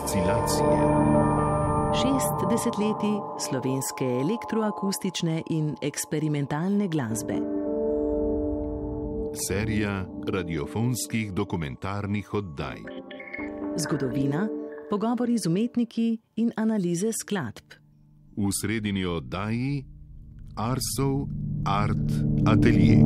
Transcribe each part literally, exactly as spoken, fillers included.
oscilacije. Šest desetletij slovenske elektroakustične in eksperimentalne glasbe. Serija radiofonskih dokumentarnih oddaj. Zgodovina, pogovori z umetniki in analize skladb. V sredini oddaji Arsov Art Atelier.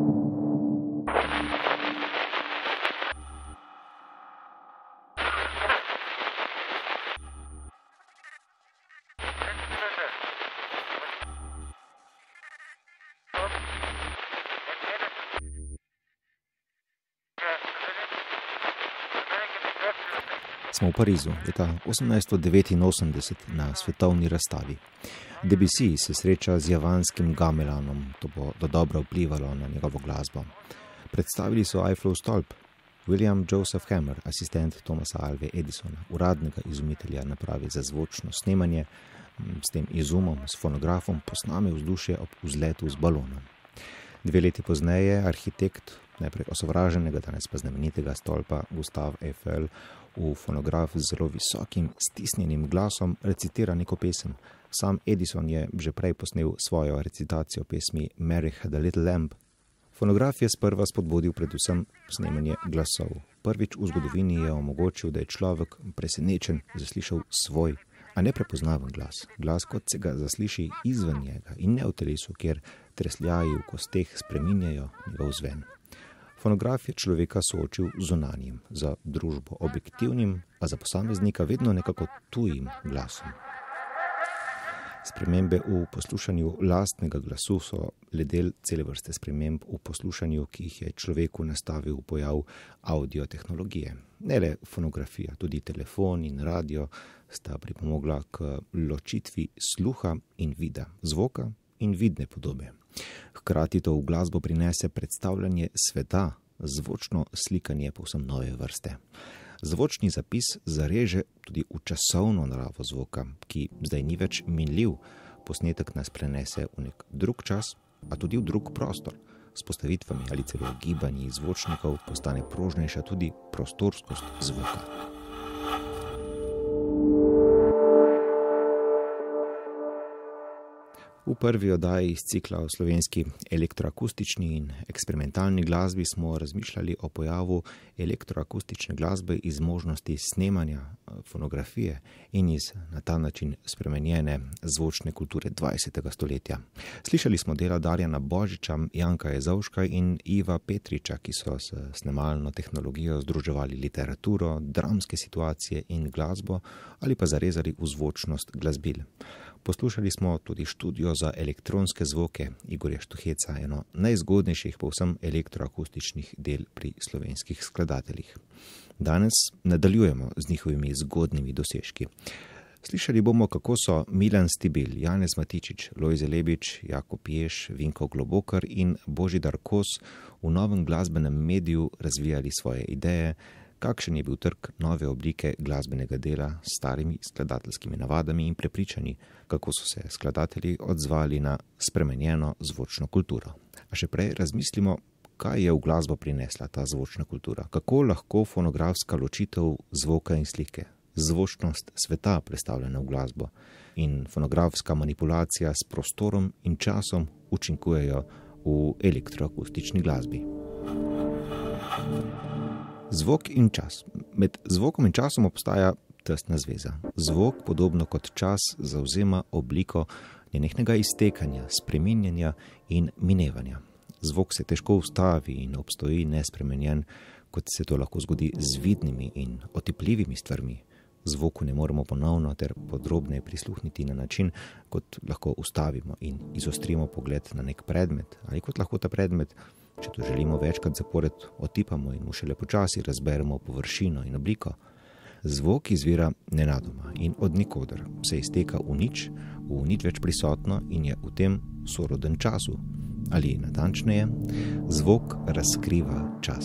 Smo v Parizu, leta osemnajststo devetinosemdeset na svetovni razstavi. Debussy se sreča z javanskim gamelanom, to bo dobro vplivalo na njegovo glasbo. Predstavili so Eiffelov stolp, William Joseph Hammer, asistent Thomasa Alve Edisona, uradnega izumitelja naprave za zvočno snemanje, s tem izumom, s fonografom posname vzdušje ob vzletu z balonom. Dve leti pozneje arhitekt, najprej osovraženega, danes pa znamenitega stolpa Gustave Eiffel, v fonograf z zelo visokim, stisnjenim glasom recitira neko pesem. Sam Edison je že prej posnel svojo recitacijo pesmi Mary Had a Little Lamb. Fonograf je sprva spodbudil predvsem snemanje glasov. Prvič v zgodovini je omogočil, da je človek presenečen zaslišal svoj, a ne prepoznaven glas. Glas, kot se ga zasliši izven njega in ne v telesu, kjer tresljaji v kosteh spreminjajo njegov zven. Fonograf je človeka soočil z zunanjim, za družbo objektivnim, a za posameznika vedno nekako tujim glasom. Spremembe v poslušanju lastnega glasu so le del cele vrste sprememb v poslušanju, ki jih je človeku nastavil pojav audiotehnologije. Ne le fonografija, tudi telefon in radio sta pripomogla k ločitvi sluha in vida, zvoka in vidne podobe. Hkrati to v glasbo prinese predstavljanje sveta, zvočno slikanje povsem nove vrste. Zvočni zapis zareže tudi v časovno naravo zvoka, ki zdaj ni več minljiv. Posnetek nas prenese v nek drug čas, a tudi v drug prostor. S postavitvami ali celo gibanji zvočnikov postane prožnejša tudi prostorskost zvoka. V prvi oddaji iz cikla o slovenski elektroakustični in eksperimentalni glasbi smo razmišljali o pojavu elektroakustične glasbe iz možnosti snemanja fonografije in iz na ta način spremenjene zvočne kulture dvajsetega stoletja. Slišali smo dela Darjana Božiča, Janka Jezovška in Iva Petriča, ki so s snemalno tehnologijo združevali literaturo, dramske situacije in glasbo ali pa zarezali v zvočnost glasbil. Poslušali smo tudi študijo za elektronske zvoke Igorja Štuheca, eno najzgodnejših povsem elektroakustičnih del pri slovenskih skladateljih. Danes nadaljujemo z njihovimi zgodnimi dosežki. Slišali bomo, kako so Milan Stibil, Janez Matičič, Lojze Lebič, Jakob Jež, Vinko Globokar in Božidar Kos v novem glasbenem mediju razvijali svoje ideje, kakšen je bil trg nove oblike glasbenega dela s starimi skladateljskimi navadami in prepričanji, kako so se skladatelji odzvali na spremenjeno zvočno kulturo. A še prej razmislimo, kaj je v glasbo prinesla ta zvočna kultura, kako lahko fonografska ločitev zvoka in slike, zvočnost sveta predstavljena v glasbo in fonografska manipulacija s prostorom in časom učinkujejo v elektroakustični glasbi. Zvok in čas. Med zvokom in časom obstaja tesna zveza. Zvok, podobno kot čas, zavzema obliko nenehnega iztekanja, spreminjanja in minevanja. Zvok se težko ustavi in obstoji nespremenjen, kot se to lahko zgodi z vidnimi in otipljivimi stvarmi. Zvoku ne moremo ponovno ter podrobneje prisluhniti na način, kot lahko ustavimo in izostrimo pogled na nek predmet, ali kot lahko ta predmet, če to želimo večkrat zapored, otipamo in mu šele počasi razberemo površino in obliko. Zvok izvira nenadoma in od nikoder, se izteka v nič, v nič več prisotno in je v tem soroden času. Ali natančneje, zvok razkriva čas.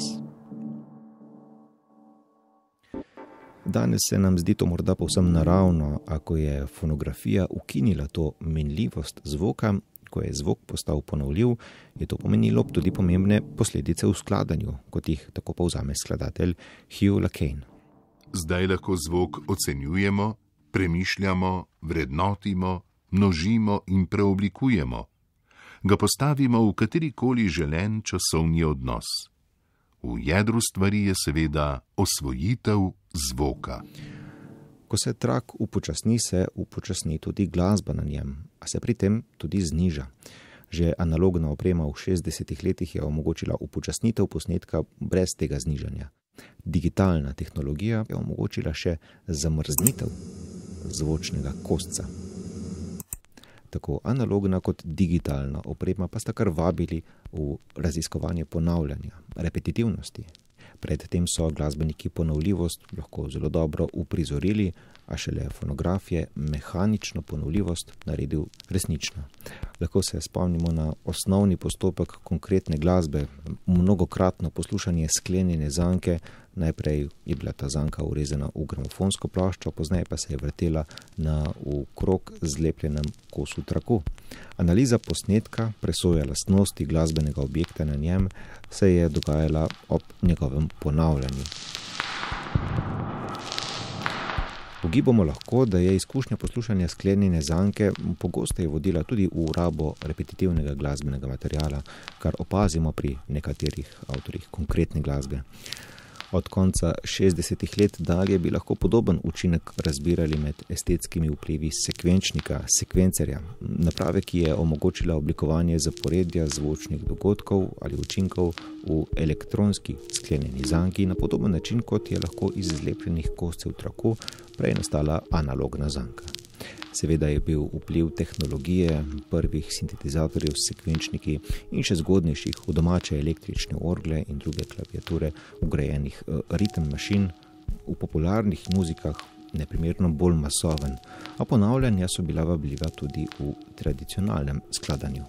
Danes se nam zdi to morda povsem naravno, ako je fonografija ukinila to minljivost zvoka. Ko je zvok postal ponovljiv, je to pomenilo tudi pomembne posledice v skladanju, kot jih tako povzame skladatelj Hugh Lacane. zdaj lahko zvok ocenjujemo, premišljamo, vrednotimo, množimo in preoblikujemo. Ga postavimo v katerikoli želen časovni odnos. V jedru stvari je seveda osvojitev zvoka. Ko se trak upočasni, se upočasni tudi glasba na njem, a se pri tem tudi zniža. Že analogna oprema v šestdesetih letih je omogočila upočasnitev posnetka brez tega znižanja. Digitalna tehnologija je omogočila še zamrznitev zvočnega kosca. Tako analogna kot digitalna oprema pa sta kar vabili v raziskovanje ponavljanja, repetitivnosti. Predtem so glasbeniki ponovljivost lahko zelo dobro uprizorili, a šele fonograf je mehanično ponovljivost naredil resnično. Lahko se spomnimo na osnovni postopek konkretne glasbe, mnogokratno poslušanje sklenjene zanke. Najprej je bila ta zanka urezana v gramofonsko ploščo, pozneje pa se je vrtela na v krog zlepljenem kosu traku. Analiza posnetka, presoja lastnosti glasbenega objekta na njem, se je dogajala ob njegovem ponavljanju. Ugibamo lahko, da je izkušnja poslušanja sklenjene zanke pogosteje vodila tudi v rabo repetitivnega glasbenega materiala, kar opazimo pri nekaterih avtorjih konkretne glasbe. Od konca šestdesetih let dalje bi lahko podoben učinek razbirali med estetskimi vplivi sekvenčnika, sekvencerja, naprave, ki je omogočila oblikovanje zaporedja zvočnih dogodkov ali učinkov v elektronski sklenjeni zanki na podoben način, kot je lahko iz zlepljenih koscev traku prej nastala analogna zanka. Seveda je bil vpliv tehnologije, prvih sintetizatorjev s sekvenčniki in še zgodnejših v domače električne orgle in druge klaviature vgrajenih ritem mašin v popularnih muzikah neprimerno bolj masoven, a ponavljanja so bila vabljiva tudi v tradicionalnem skladanju.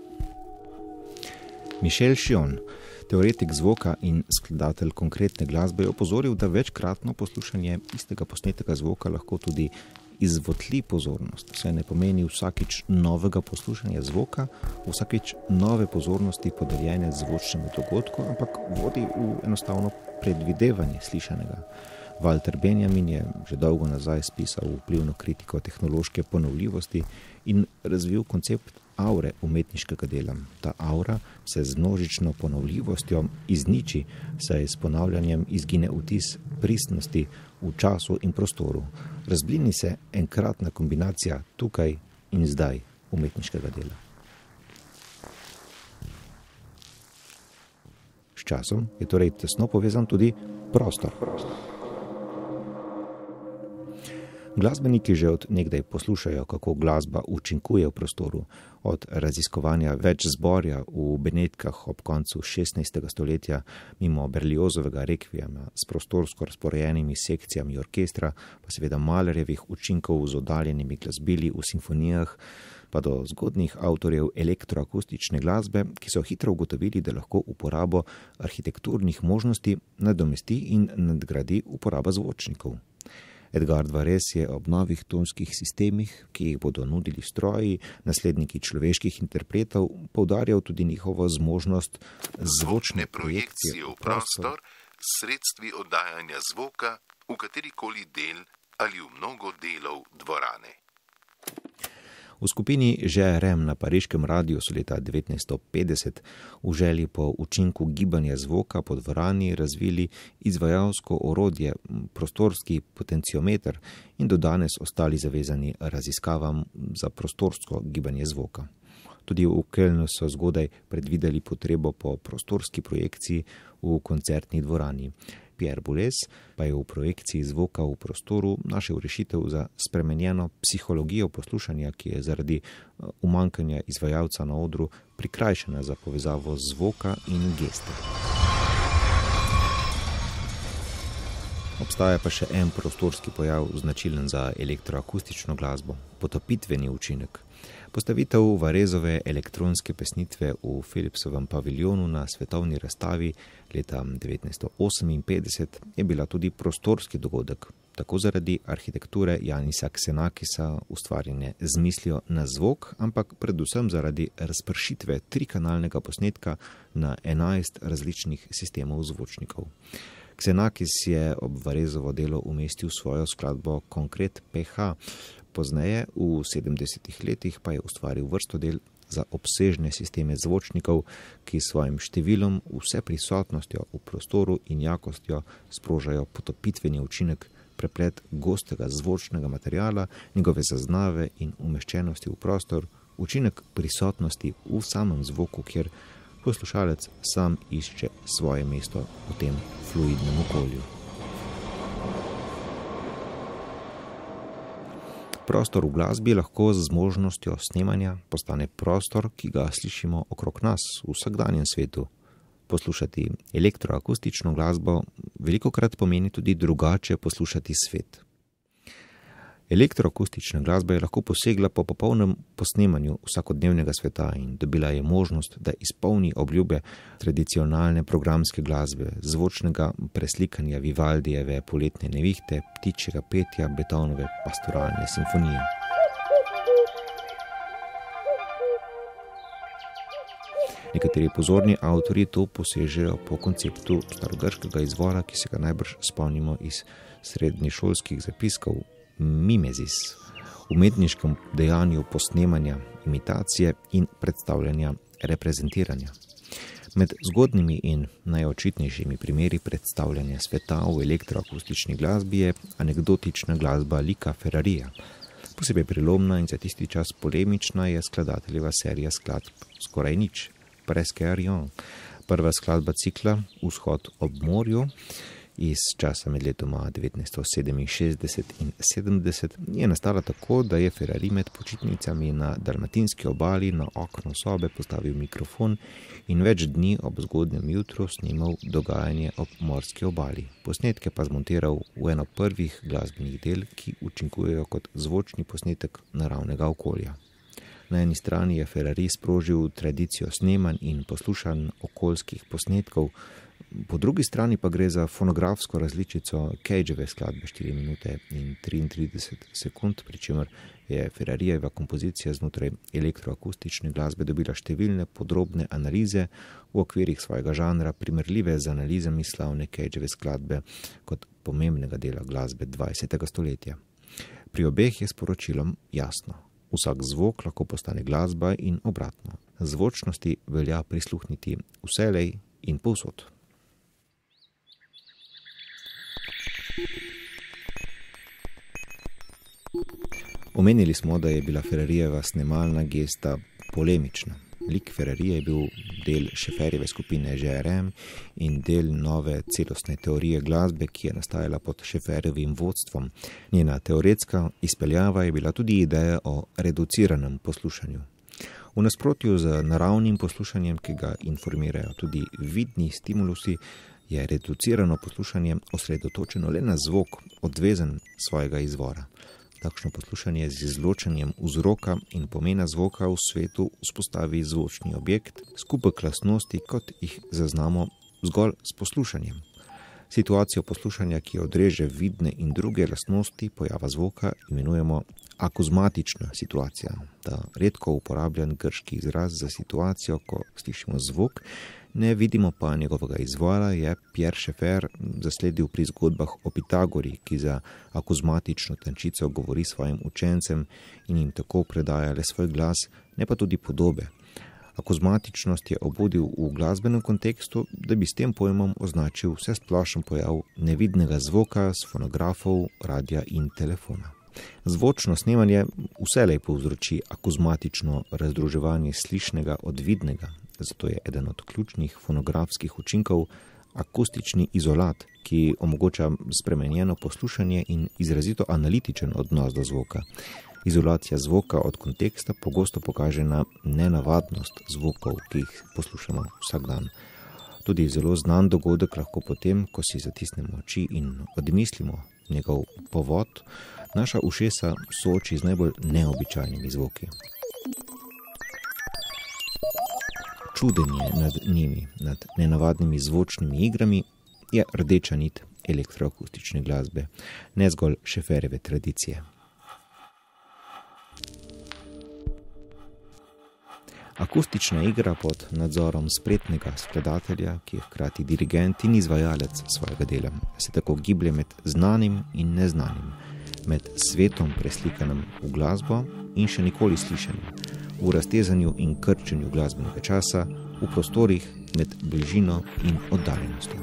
Michel Chion, teoretik zvoka in skladatelj konkretne glasbe, je opozoril, da večkratno poslušanje istega posnetega zvoka lahko tudi izvotli pozornost, saj ne pomeni vsakič novega poslušanja zvoka, vsakič nove pozornosti podeljene zvočnemu dogodku, ampak vodi v enostavno predvidevanje slišanega. Walter Benjamin je že dolgo nazaj spisal vplivno kritiko tehnološke ponovljivosti in razvil koncept aure umetniškega dela. Ta aura se z množično ponovljivostjo izniči, saj s ponavljanjem izgine vtis pristnosti v času in prostoru. Razblini se enkratna kombinacija tukaj in zdaj umetniškega dela. S časom je torej tesno povezan tudi prostor. Glasbeniki že od nekdaj poslušajo, kako glasba učinkuje v prostoru. Od raziskovanja več zborja v Benetkah ob koncu šestnajstega stoletja mimo Berliozovega rekvijema s prostorsko razporejenimi sekcijami orkestra, pa seveda Mahlerjevih učinkov z oddaljenimi glasbili v simfonijah, pa do zgodnjih avtorjev elektroakustične glasbe, ki so hitro ugotovili, da lahko uporabo arhitekturnih možnosti nadomesti in nadgradi uporaba zvočnikov. Edgard Varese je ob novih tonskih sistemih, ki jih bodo nudili stroji, nasledniki človeških interpretov, poudarjal tudi njihovo zmožnost zvočne projekcije v prostor s sredstvi oddajanja zvoka v katerikoli del ali v mnogo delov dvorane. V skupini J R M na pariškem radiju so leta devetnajststo petdeset v želji po učinku gibanja zvoka po dvorani razvili izvajalsko orodje, prostorski potenciometer in do danes ostali zavezani raziskavam za prostorsko gibanje zvoka. Tudi v Kölnu so zgodaj predvideli potrebo po prostorski projekciji v koncertni dvorani. Pierre Boulez pa je v projekciji zvoka v prostoru našel rešitev za spremenjeno psihologijo poslušanja, ki je zaradi umanjkanja izvajalca na odru prikrajšana za povezavo zvoka in geste. Obstaja pa še en prostorski pojav značilen za elektroakustično glasbo, potopitveni učinek. Postavitev Varesove elektronske pesnitve v Philipsovem paviljonu na svetovni razstavi leta devetnajststo oseminpetdeset je bila tudi prostorski dogodek, tako zaradi arhitekture Janisa Xenakisa ustvarjene z mislijo na zvok, ampak predvsem zaradi razpršitve trikanalnega posnetka na enajst različnih sistemov zvočnikov. Xenakis je ob Varezovo delo umestil svojo skladbo Konkret P H, pozneje v sedemdesetih letih pa je ustvaril vrsto del za obsežne sisteme zvočnikov, ki s svojim številom, vse prisotnostjo v prostoru in jakostjo sprožajo potopitveni učinek, preplet gostega zvočnega materiala, njegove zaznave in umeščenosti v prostor, učinek prisotnosti v samem zvoku, kjer poslušalec sam išče svoje mesto v tem fluidnem okolju. Prostor v glasbi lahko z zmožnostjo snemanja postane prostor, ki ga slišimo okrog nas v vsakdanjem svetu. Poslušati elektroakustično glasbo velikokrat pomeni tudi drugače poslušati svet. Elektroakustična glasba je lahko posegla po popolnem posnemanju vsakodnevnega sveta in dobila je možnost, da izpolni obljube tradicionalne programske glasbe, zvočnega preslikanja Vivaldijeve Poletne nevihte, ptičjega petja, Beethovenove pastoralne simfonije. Nekateri pozorni avtorji to posežejo po konceptu starogrškega izvora, ki se ga najbrž spomnimo iz srednješolskih zapiskov, mimezis, umetniškem dejanju posnemanja, imitacije in predstavljanja reprezentiranja. Med zgodnimi in najočitnejšimi primeri predstavljanja sveta v elektroakustični glasbi je anekdotična glasba Lika Ferrarija. Posebej prelomna in za tisti čas polemična je skladateljeva serija skladb Skoraj nič, Presque rien, prva skladba cikla Vzhod ob morju, iz časa med letoma devetnajststo sedeminšestdeset in sedemdeset, je nastala tako, da je Ferrari med počitnicami na dalmatinski obali na okno sobe postavil mikrofon in več dni ob zgodnjem jutru snimal dogajanje ob morski obali. Posnetke pa zmontiral v eno prvih glasbenih del, ki učinkujejo kot zvočni posnetek naravnega okolja. Na eni strani je Ferrari sprožil tradicijo snemanj in poslušanj okoljskih posnetkov, po drugi strani pa gre za fonografsko različico Cageve skladbe štiri minute in triintrideset sekund, pri čemer je Ferrarijeva kompozicija znotraj elektroakustične glasbe dobila številne podrobne analize v okvirih svojega žanra, primerljive z analizami slavne Cageve skladbe kot pomembnega dela glasbe dvajsetega stoletja. Pri obeh je sporočilom jasno. Vsak zvok lahko postane glasba in obratno. Zvočnosti velja prisluhniti vselej in povsod. Omenili smo, da je bila Ferrarijeva snemalna gesta polemična. Lik Ferrarije je bil del Schaefferjeve skupine G R M in del nove celostne teorije glasbe, ki je nastajala pod Schaefferjevim vodstvom. Njena teoretska izpeljava je bila tudi ideja o reduciranem poslušanju. V nasprotju z naravnim poslušanjem, ki ga informirajo tudi vidni stimulusi, je reducirano poslušanje osredotočeno le na zvok, odvezen svojega izvora. Takšno poslušanje z izločanjem vzroka in pomena zvoka v svetu vzpostavi zvočni objekt, skupek lastnosti, kot jih zaznamo zgolj s poslušanjem. Situacijo poslušanja, ki odreže vidne in druge lastnosti pojava zvoka, imenujemo akuzmatična situacija. Ta redko uporabljen grški izraz za situacijo, ko slišimo zvok, ne vidimo pa njegovega izvora, je Pierre Schaeffer zasledil pri zgodbah o Pitagori, ki za akuzmatično tančico govori svojim učencem in jim tako predaja le svoj glas, ne pa tudi podobe. Akuzmatičnost je obudil v glasbenem kontekstu, da bi s tem pojmom označil vse splošen pojav nevidnega zvoka s fonografov, radia in telefona. Zvočno snemanje vselej povzroči akuzmatično razdruževanje slišnega od vidnega, zato je eden od ključnih fonografskih učinkov akustični izolat, ki omogoča spremenjeno poslušanje in izrazito analitičen odnos do zvoka. Izolacija zvoka od konteksta pogosto pokaže na nenavadnost zvokov, ki jih poslušamo vsak dan. Tudi zelo znan dogodek lahko potem, ko si zatisnemo oči in odmislimo njegov povod, naša ušesa sooči z najbolj neobičajnimi zvoki. Čudenje nad njimi, nad nenavadnimi zvočnimi igrami, je rdeča nit elektroakustične glasbe, ne zgolj Schaefferjeve tradicije. Akustična igra pod nadzorom spretnega skladatelja, ki je hkrati dirigent in izvajalec svojega dela, se tako giblje med znanim in neznanim, med svetom preslikanim v glasbo in še nikoli slišanim, v raztezanju in krčenju glasbenega časa, v prostorih med bližino in oddaljenostjo.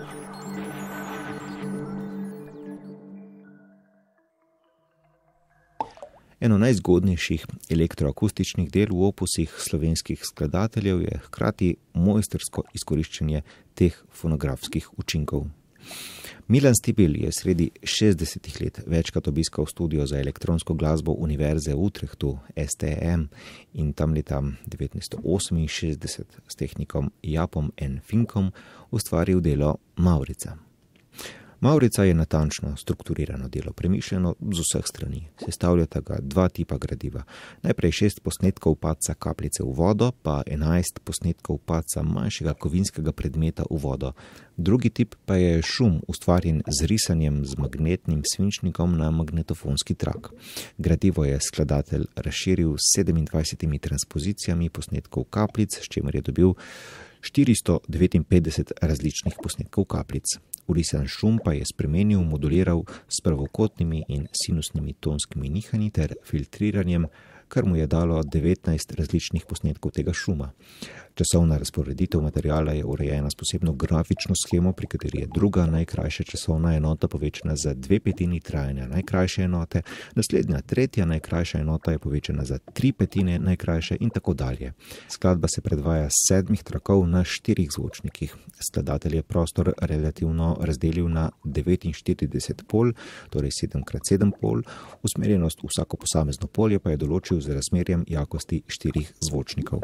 Eno najzgodnejših elektroakustičnih del v opusih slovenskih skladateljev je hkrati mojstrsko izkoriščenje teh fonografskih učinkov. Milan Stibil je sredi šestdesetih let večkrat obiskal studio za elektronsko glasbo Univerze v Utrechtu, S T M, in tam leta devetnajststo oseminšestdeset s tehnikom Japom N. Finkom ustvaril delo Mavrica. Mavrica je natančno strukturirano delo, premišljeno z vseh strani. Sestavljata ga dva tipa gradiva. Najprej šest posnetkov padca kapljice v vodo, pa enajst posnetkov padca manjšega kovinskega predmeta v vodo. Drugi tip pa je šum, ustvarjen z risanjem z magnetnim svinčnikom na magnetofonski trak. Gradivo je skladatelj razširil s sedemindvajsetimi transpozicijami posnetkov kapljic, s čimer je dobil štiristo devetinpetdeset različnih posnetkov kapljic. Urisan šum pa je spremenil, moduliral s pravokotnimi in sinusnimi tonskimi nihanji ter filtriranjem, kar mu je dalo devetnajst različnih posnetkov tega šuma. Časovna razporeditev materiala je urejena s posebno grafično shemo, pri kateri je druga najkrajša časovna enota povečana za dve petini trajanja najkrajše enote, naslednja tretja najkrajša enota je povečana za tri petine najkrajše in tako dalje. Skladba se predvaja s sedmih trakov na štirih zvočnikih. Skladatelj je prostor relativno razdelil na devetinštirideset polj, torej sedem krat sedem polj, usmerjenost v vsako posamezno polje pa je določil z razmerjem jakosti štirih zvočnikov.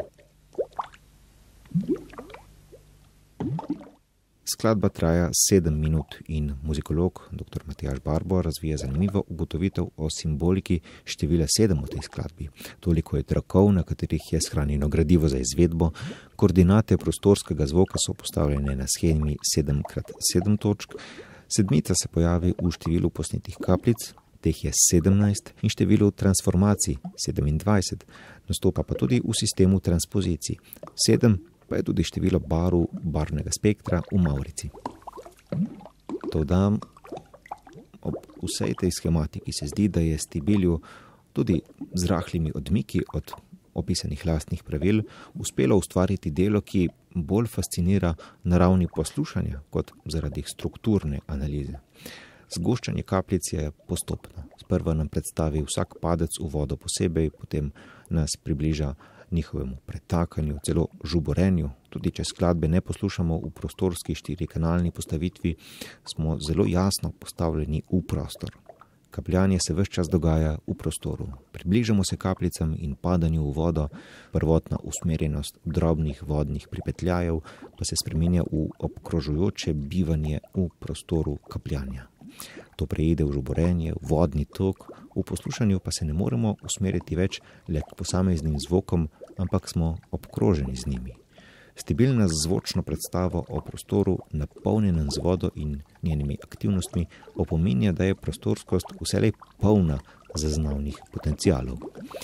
Skladba traja sedem minut in muzikolog dr. Matjaž Barbo razvija zanimivo ugotovitev o simboliki števila sedem v tej skladbi. Toliko je trakov, na katerih je shranjeno gradivo za izvedbo, koordinate prostorskega zvoka so postavljene na shemi sedem krat sedem točk, sedmica se pojavi v številu posnetih kapljic, teh je sedemnajst, in številu transformacij sedemindvajset, nastopa pa tudi v sistemu transpozicij. sedem pa je tudi število barv barvnega spektra v Mavrici. Toda ob vsej tej schematiki se zdi, da je Stibilju tudi z rahlimi odmiki od opisanih lastnih pravil uspelo ustvariti delo, ki bolj fascinira na ravni poslušanja kot zaradi strukturne analize. Zgoščanje kapljic je postopno. Sprva nam predstavi vsak padec v vodo posebej, potem nas približa njihovemu pretakanju, celo žuborenju. Tudi če skladbe ne poslušamo v prostorski štirikanalni postavitvi, smo zelo jasno postavljeni v prostor. Kapljanje se ves čas dogaja v prostoru. Približamo se kapljicam in padanju v vodo, prvotna usmerjenost drobnih vodnih pripetljajev pa se spreminja v obkrožujoče bivanje v prostoru kapljanja. To preide v žuborenje, v vodni tok, v poslušanju pa se ne moremo usmeriti več le k posameznim zvokom, ampak smo obkroženi z njimi. Stibil nas zvočno predstavo o prostoru, napolnjenem z vodo in njenimi aktivnostmi, opominja, da je prostorskost vselej polna zaznavnih potencialov.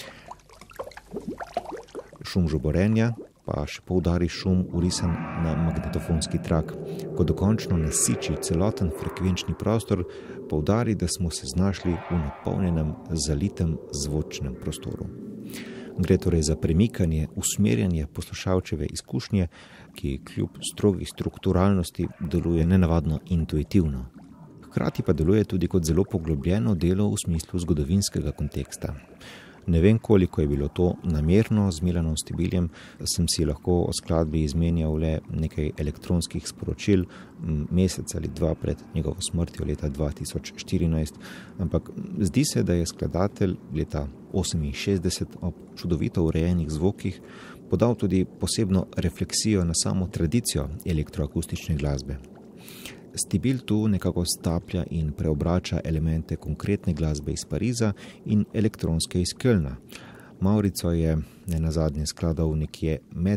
Šum žuborenja pa še poudari šum urisan na magnetofonski trak. Ko dokončno nasiči celoten frekvenčni prostor, poudari, da smo se znašli v napolnjenem, zalitem zvočnem prostoru. Gre torej za premikanje, usmerjanje poslušalčeve izkušnje, ki kljub strogi strukturalnosti deluje nenavadno intuitivno. Hkrati pa deluje tudi kot zelo poglobljeno delo v smislu zgodovinskega konteksta. Ne vem, koliko je bilo to namerno z Milanom Stibiljem, sem si lahko o skladbi izmenjal le nekaj elektronskih sporočil mesec ali dva pred njegovo smrtjo leta dva tisoč štirinajst, ampak zdi se, da je skladatelj leta oseminšestdeset ob čudovito urejenih zvokih podal tudi posebno refleksijo na samo tradicijo elektroakustične glasbe. Stibil tu nekako staplja in preobrača elemente konkretne glasbe iz Pariza in elektronske iz Kölna. Mavrico je nenazadnje skladal nekje med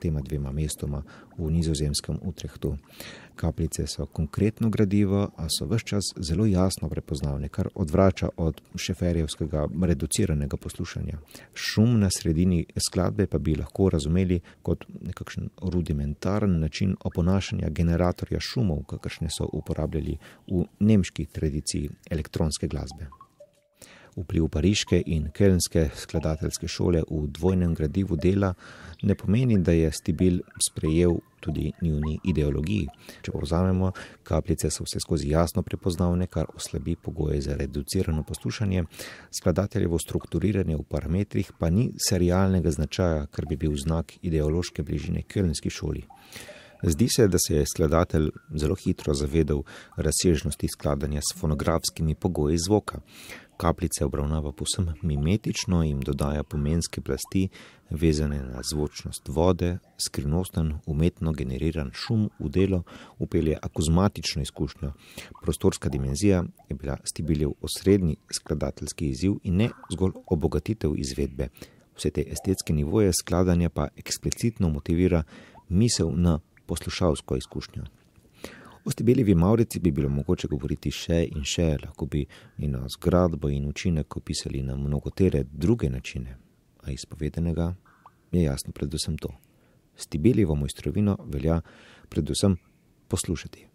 tema dvema mestoma v nizozemskem Utrechtu. Kapljice so konkretno gradivo, a so ves čas zelo jasno prepoznavne, kar odvrača od šeferjevskega reduciranega poslušanja. Šum na sredini skladbe pa bi lahko razumeli kot nekakšen rudimentaren način oponašanja generatorja šumov, kakršne so uporabljali v nemški tradiciji elektronske glasbe. Vpliv pariške in kelnske skladateljske šole v dvojnem gradivu dela ne pomeni, da je Stibil sprejel tudi njuni ideologiji. Če povzamemo, kapljice so vse skozi jasno prepoznavne, kar oslabi pogoje za reducirano poslušanje, skladateljevo strukturiranje v parametrih pa ni serialnega značaja, kar bi bil znak ideološke bližine kelnski šoli. Zdi se, da se je skladatelj zelo hitro zavedal razsežnosti skladanja s fonografskimi pogoji zvoka. Kapljice obravnava povsem mimetično in dodaja pomenske plasti, vezane na zvočnost vode, skrivnosten, umetno generiran šum v delo upelje akuzmatično izkušnjo. Prostorska dimenzija je bila Stibiljev osrednji skladateljski izziv in ne zgolj obogatitev izvedbe. Vse te estetske nivoje skladanja pa eksplicitno motivira misel na poslušalsko izkušnjo. O Stibeljevi Mavrici bi bilo mogoče govoriti še in še, lahko bi njeno zgradbo in učinek opisali na mnogotere druge načine, a iz povedanega je jasno predvsem to. Stibeljevo mojstrovino velja predvsem poslušati.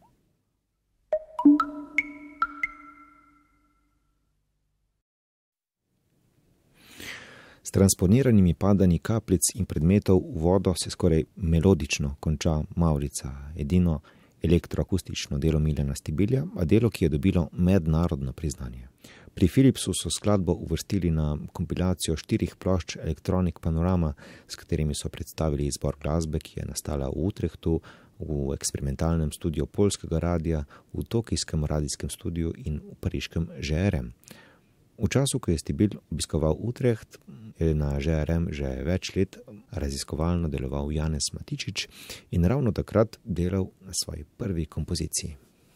S transponiranimi padanji kapljic in predmetov v vodo se skoraj melodično konča Mavrica, edino elektroakustično delo Miljana Stibilja, a delo, ki je dobilo mednarodno priznanje. Pri Philipsu so skladbo uvrstili na kompilacijo štirih plošč Electronic Panorama, s katerimi so predstavili izbor glasbe, ki je nastala v Utrechtu, v eksperimentalnem studiu Poljskega radia, v tokijskem radijskem studiu in v pariškem Ž R M. V času, ko je Stibil obiskoval Utrecht, je na Ž R M že več let raziskovalno deloval Janez Matičič in ravno takrat delal na svoji prvi kompoziciji.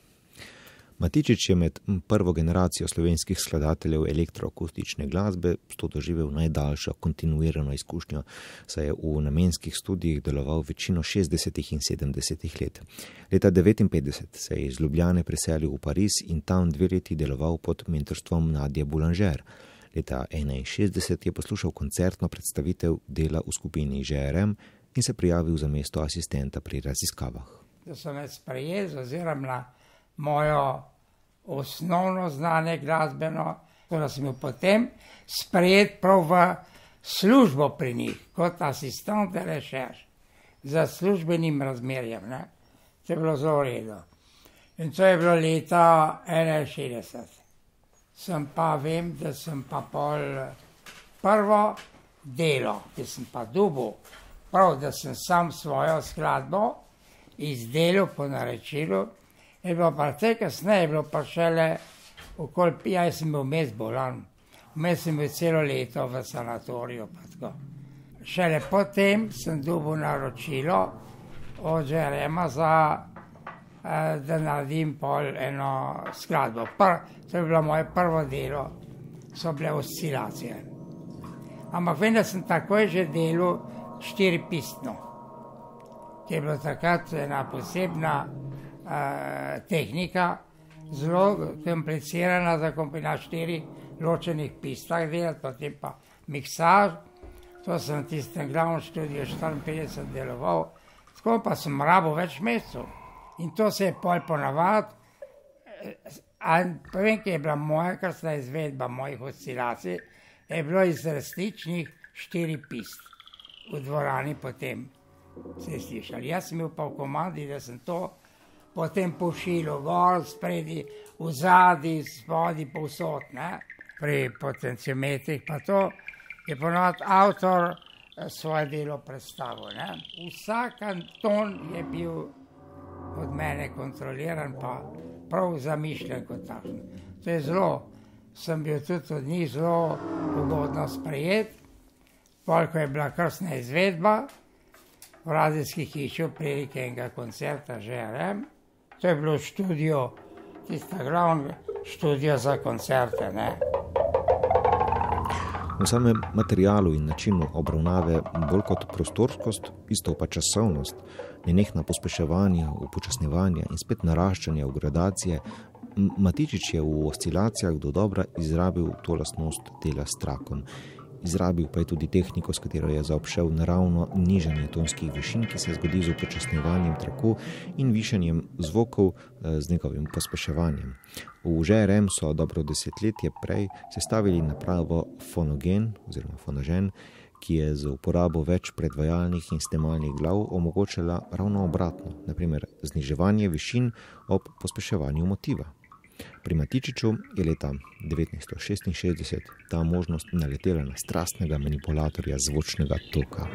Matičič je med prvo generacijo slovenskih skladateljev elektroakustične glasbe to doživel najdaljšo kontinuirano izkušnjo, saj je v namenskih studijih deloval večino šestdesetih in sedemdesetih let. Leta devetinpetdeset se je iz Ljubljane preselil v Pariz in tam dve leti deloval pod mentorstvom Nadje Boulanger. Leta enainšestdeset je poslušal koncertno predstavitev dela v skupini Ž R M in se prijavil za mesto asistenta pri raziskavah. Da so me sprejeli z ozirom na mojo osnovno znanje glasbeno, da sem bil potem sprejet prav v službo pri njih, kot asistent de recherche, za službenim razmerjem. Ne? To je bilo zelo v redu. In to je bilo leta enainšestdeset. Sem pa vem, da sem pa pol prvo delo, ki sem pa dobil, prav, da sem sam svojo skladbo izdelal po naročilu, je bilo pa te kasneje, je bilo pa šele okoli, ja, sem bil vmes bolan, vmes sem bil celo leto v sanatoriju, pa tako. Šele potem sem dobil naročilo od Ž R M-a za, eh, da naredim pol eno skladbo. Pr, to je bilo moje prvo delo, so bile oscilacije. Ampak vem, da sem takoj že delal štiripistno, ki je bilo takrat ena posebna Uh, tehnika, zelo komplicirana za na štiri ločenih pistah delati, potem pa miksaž. To sem v tistem glavnem študiju štiriinpetdeset deloval, tako pa sem rabil več mesecev. In to se je pol ponavadi, pa vem, ki je bila moja, kar sta izvedba mojih oscilacij, je bilo iz resničnih štiri pist v dvorani potem se je slišali. Jaz sem bil pa v komandi, da sem to potem pošiljal gor, spredi, v zadnji, spodi, povsod, ne. Pri potenciometrih pa to je ponovadi avtor svoje delo predstavil, ne. Vsak ton je bil od mene kontroliran, pa prav zamišljen kot takšen. To je zelo, sem bil tudi od njih zelo ugodno sprejet, koliko je bila krstna izvedba v radijski hiši v prilike enega koncerta Ž R M. To je bilo študijo, tista glavna študija za koncerte, ne. V samem materialu in načinu obravnave bolj kot prostorskost izstopa časovnost, nenehna pospeševanja, upočasnjevanja in spet naraščanja v gradacije. Matičič je v oscilacijah do dobra izrabil to lastnost dela s trakom. Izrabil pa je tudi tehniko, s katero je zaobšel naravno nižanje tonskih višin, ki se zgodi z upočasnjevanjem traku in višanjem zvokov z njegovim pospeševanjem. V Ž R M so dobro desetletje prej sestavili napravo fonogen oziroma fonožen, ki je z uporabo več predvajalnih in snemalnih glav omogočala ravno obratno, na primer zniževanje višin ob pospeševanju motiva. Pri Matičiču je leta devetnajststo šestinšestdeset ta možnost naletela na strastnega manipulatorja zvočnega toka.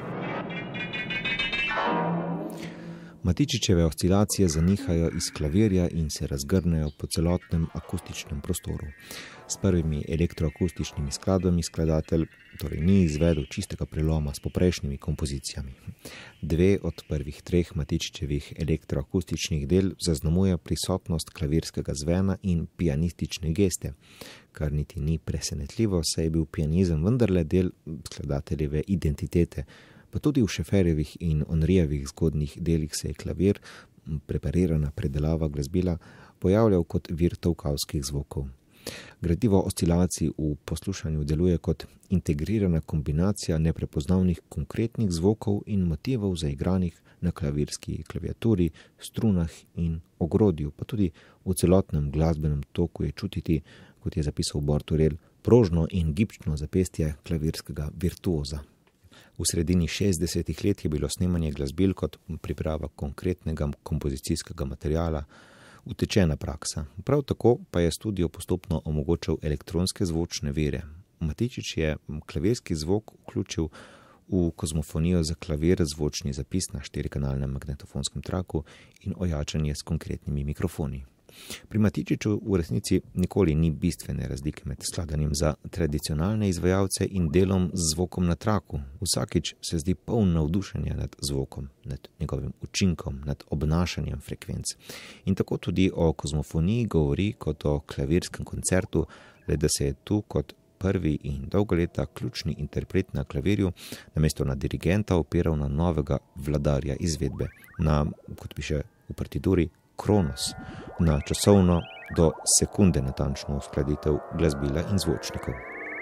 Matičičeve oscilacije zanihajo iz klavirja in se razgrnejo po celotnem akustičnem prostoru. S prvimi elektroakustičnimi skladbami skladatelj torej ni izvedel čistega preloma s poprejšnjimi kompozicijami. Dve od prvih treh Matičičevih elektroakustičnih del zaznamuje prisotnost klavirskega zvena in pianistične geste, kar niti ni presenetljivo, saj je bil pianizem vendarle del skladateljeve identitete. Pa tudi v Šeferjevih in Onrijevih zgodnjih delih se je klavir, preparirana predelava glasbila, pojavljal kot vir tolkavskih zvokov. Gradivo oscilacij v poslušanju deluje kot integrirana kombinacija neprepoznavnih konkretnih zvokov in motivov zaigranih na klavirski klaviaturi, strunah in ogrodju, pa tudi v celotnem glasbenem toku je čutiti, kot je zapisal Borturel, prožno in gibčno zapestje klavirskega virtuoza. V sredini šestdesetih let je bilo snemanje glasbil kot priprava konkretnega kompozicijskega materiala utečena praksa. Prav tako pa je studio postopno omogočal elektronske zvočne vire. Matičič je klavirski zvok vključil v kozmofonijo za klavir, zvočni zapis na štirikanalnem magnetofonskem traku in ojačanje s konkretnimi mikrofoni. Pri Matičiču v resnici nikoli ni bistvene razlike med skladanjem za tradicionalne izvajalce in delom z zvokom na traku. Vsakič se zdi poln navdušenja nad zvokom, nad njegovim učinkom, nad obnašanjem frekvenc. In tako tudi o kozmofoniji govori kot o klavirskem koncertu, le da se je tu kot prvi in dolga leta ključni interpret na klavirju namesto na dirigenta opiral na novega vladarja izvedbe, na, kot piše v partituri, kronos, na časovno do sekunde natančno uskladitev glasbila in zvočnikov.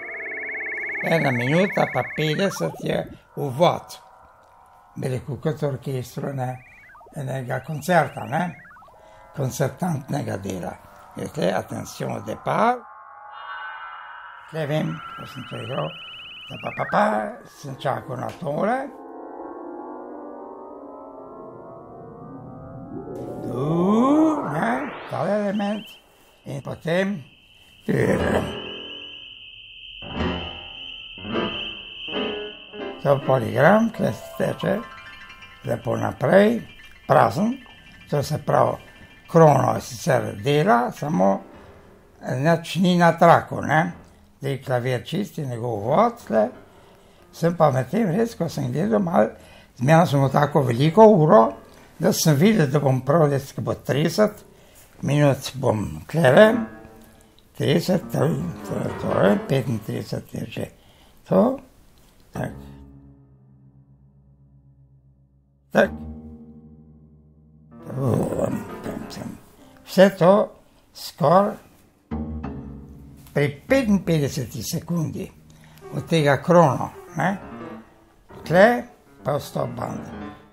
Ena minuta pa petdeset je uvod, bi rekel, kot orkestru ne, enega koncerta, ne? Koncertantnega dela. Je tle attention au départ. Tle vem, ko sem to igral, da pa pa pa sem čakal na tole. Tu, ne, tale element. In potem to poligram, tle steče lepo naprej, prazen, to se pravi, krono sicer dela, samo nič ni na traku, ne. Zdaj klavir čisti, njegov vod, tle. Sem pa med tem res, ko sem gledal malo, zmenil sem tako veliko uro, da sem videl, da bom prav res, ko bo trideset minut bom kleve, trideset, to, to, to je, petintrideset je že to, tak. Tak. Vse to skoraj pri petinpetdeseti sekundi od tega krono, ne, tle pa vstop banda.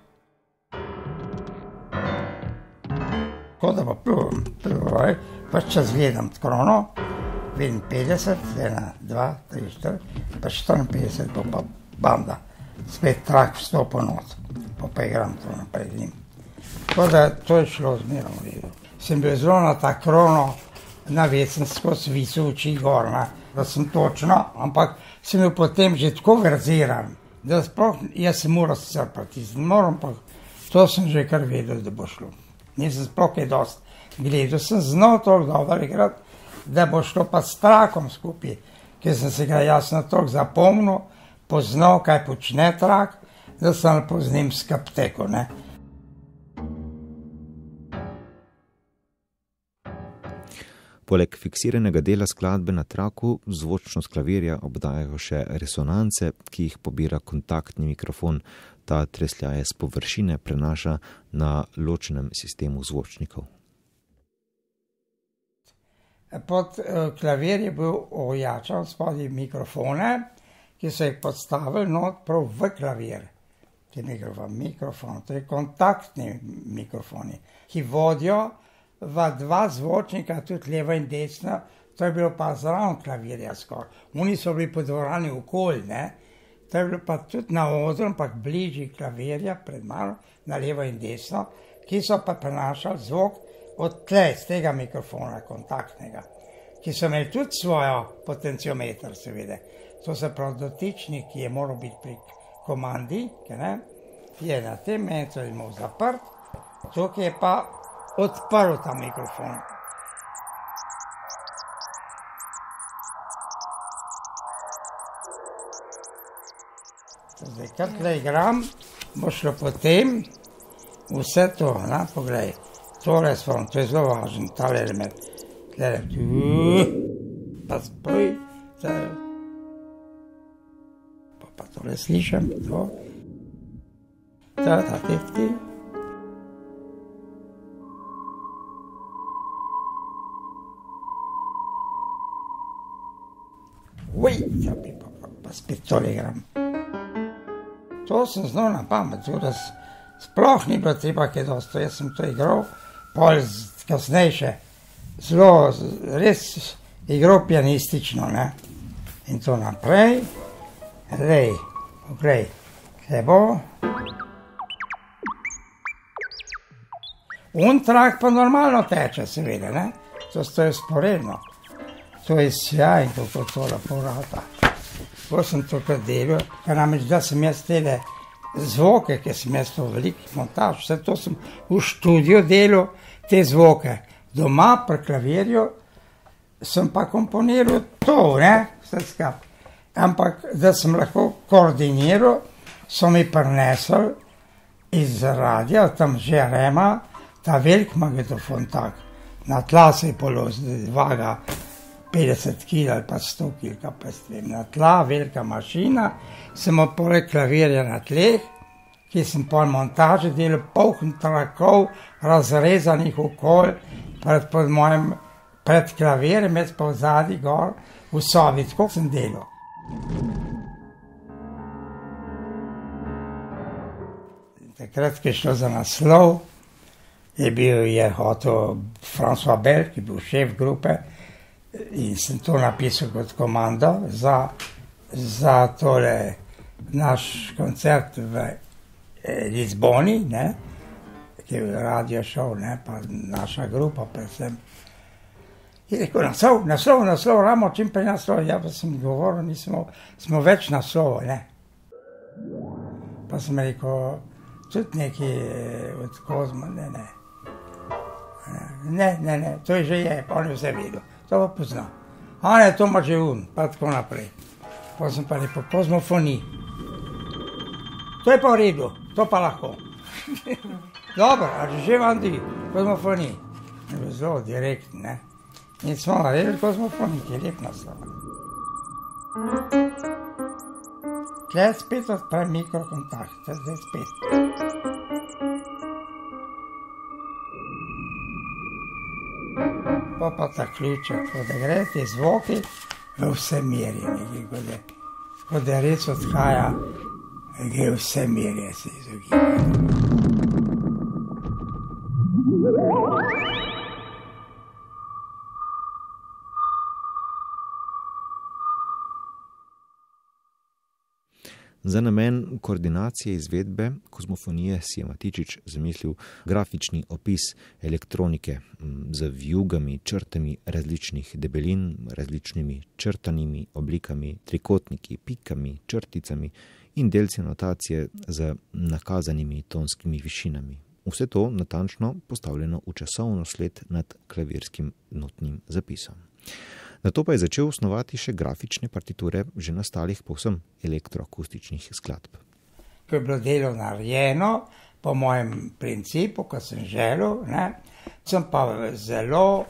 Tako da pa pljuvam, pljuvaj, pa čas gledam krono, vidim petdeset, ena, dva, tri, štiri, pa štiriinpetdeset bo pa banda. Spet trak vstopil not, pa pa igram to naprej z njim. Tako da to je šlo zmerno v redu. Sem bil zelo na ta krono, naved sem skozi visel oči gor, ne, da sem točno, ampak sem bil potem že tako verziran, da sploh jaz sem moral scrpati, moram pa, to sem že kar vedel, da bo šlo. Nisem sploh kaj dost gledal, sem znal toliko dobro igrati, da bo šlo pa s trakom skupaj, ker sem se ga jasno toliko zapomnil, poznal, kaj počne trak, da sem lepo z njim skaptekel, ne. Poleg fiksiranega dela skladbe na traku, zvočnost klavirja obdajajo še resonance, ki jih pobira kontaktni mikrofon. Ta tresljaje s površine prenaša na ločenem sistemu zvočnikov. Pod klavir je bil ojačan spodaj mikrofone, ki so jih podstavili not prav v klavir. Te mikrofon, mikrofon, to je kontaktni mikrofoni, ki vodijo v dva zvočnika, tudi levo in desno, to je bilo pa zraven klavirja skoraj. Oni so bili po dvorani okoli, ne? To je bilo pa tudi na odru, ampak bližji klavirja, pred mano, na levo in desno, ki so pa prenašali zvok od tle, z tega mikrofona, kontaktnega, ki so imeli tudi svojo potenciometer, seveda. To se pravi dotičnik, ki je moral biti pri komandi, ne, je na tem mestu imel zaprt, tukaj je pa odprl ta mikrofon. Zdaj, kar tle igram, bo šlo potem vse to, ne, poglej, tole svom, to je zelo važno, tale element, tle, pa spoj, tle, pa, pa tole slišam, to, ta, ta, ti, ti. Uj, ja bi pa, pa, pa spet tole igram. To sem znal na pamet, da sploh ni bilo treba kaj dosto, jaz sem to igral, pol kasnejše, zelo, res igral pianistično, ne, in to naprej, lej, poglej, kaj bo. Un trak pa normalno teče, seveda, ne, to stoji sporedno, to je sjaj, kako to lepo rata. Ko sem to kar delal, ker namreč, da sem jaz tele zvoke, ker sem jaz to velik montaž, vse to sem v študiju delal, te zvoke. Doma pri klavirju sem pa komponiral to, ne, vse skupaj. Ampak, da sem lahko koordiniral, so mi prinesli iz radija, tam že Rema, ta velik magnetofon tak. Na tla se je položil, vaga petdeset kil ali pa sto kil, kaj pa stvem. Na tla, velika mašina, sem poleg klavirja na tleh, ki sem pol montaže delal, poln trakov, razrezanih okol, pred, pod mojim, pred klavirjem, jaz pa v zadnji gor, v sobi, tako sem delal. Takrat, ki je šlo za naslov, je bil, je hotel François Bell, ki je bil šef grupe, in sem to napisal kot komando za, za tole naš koncert v Lizboni, ne, ki je radio šel, ne, pa naša grupa predvsem. Je rekel, naslov, naslov, naslov, ramo, čim prej naslov, ja pa sem govoril, nismo, smo več naslovov, ne. Pa sem rekel, tudi neki od Kozma, ne, ne. Ne, ne, ne, to je že je, pa on je vse videl. To pa poznam. A ne, to ima že un, pa tako naprej. Pa sem pa rekel, kozmofoni. To je pa v redu, to pa lahko. Dobro, ali že vam di, kozmofoni. Je bil zelo direktno, ne. In smo naredili kozmofoni, ki je lep naslov. Tle spet odprem mikrokontakt, zdaj spet. Pa pa ta ključek, ko da gre te zvoki v vse merje, nekaj, ko da res odhaja, gre vse merje se izogibajo. Za namen koordinacije izvedbe kozmofonije si je Matičič zamislil grafični opis elektronike z vijugami, črtami različnih debelin, različnimi črtanimi oblikami, trikotniki, pikami, črticami in delci notacije z nakazanimi tonskimi višinami. Vse to natančno postavljeno v časovno sled nad klavirskim notnim zapisom. Nato pa je začel osnovati še grafične partiture že nastalih povsem elektroakustičnih skladb. Ko je bilo delo narejeno, po mojem principu, ko sem želel, ne, sem pa zelo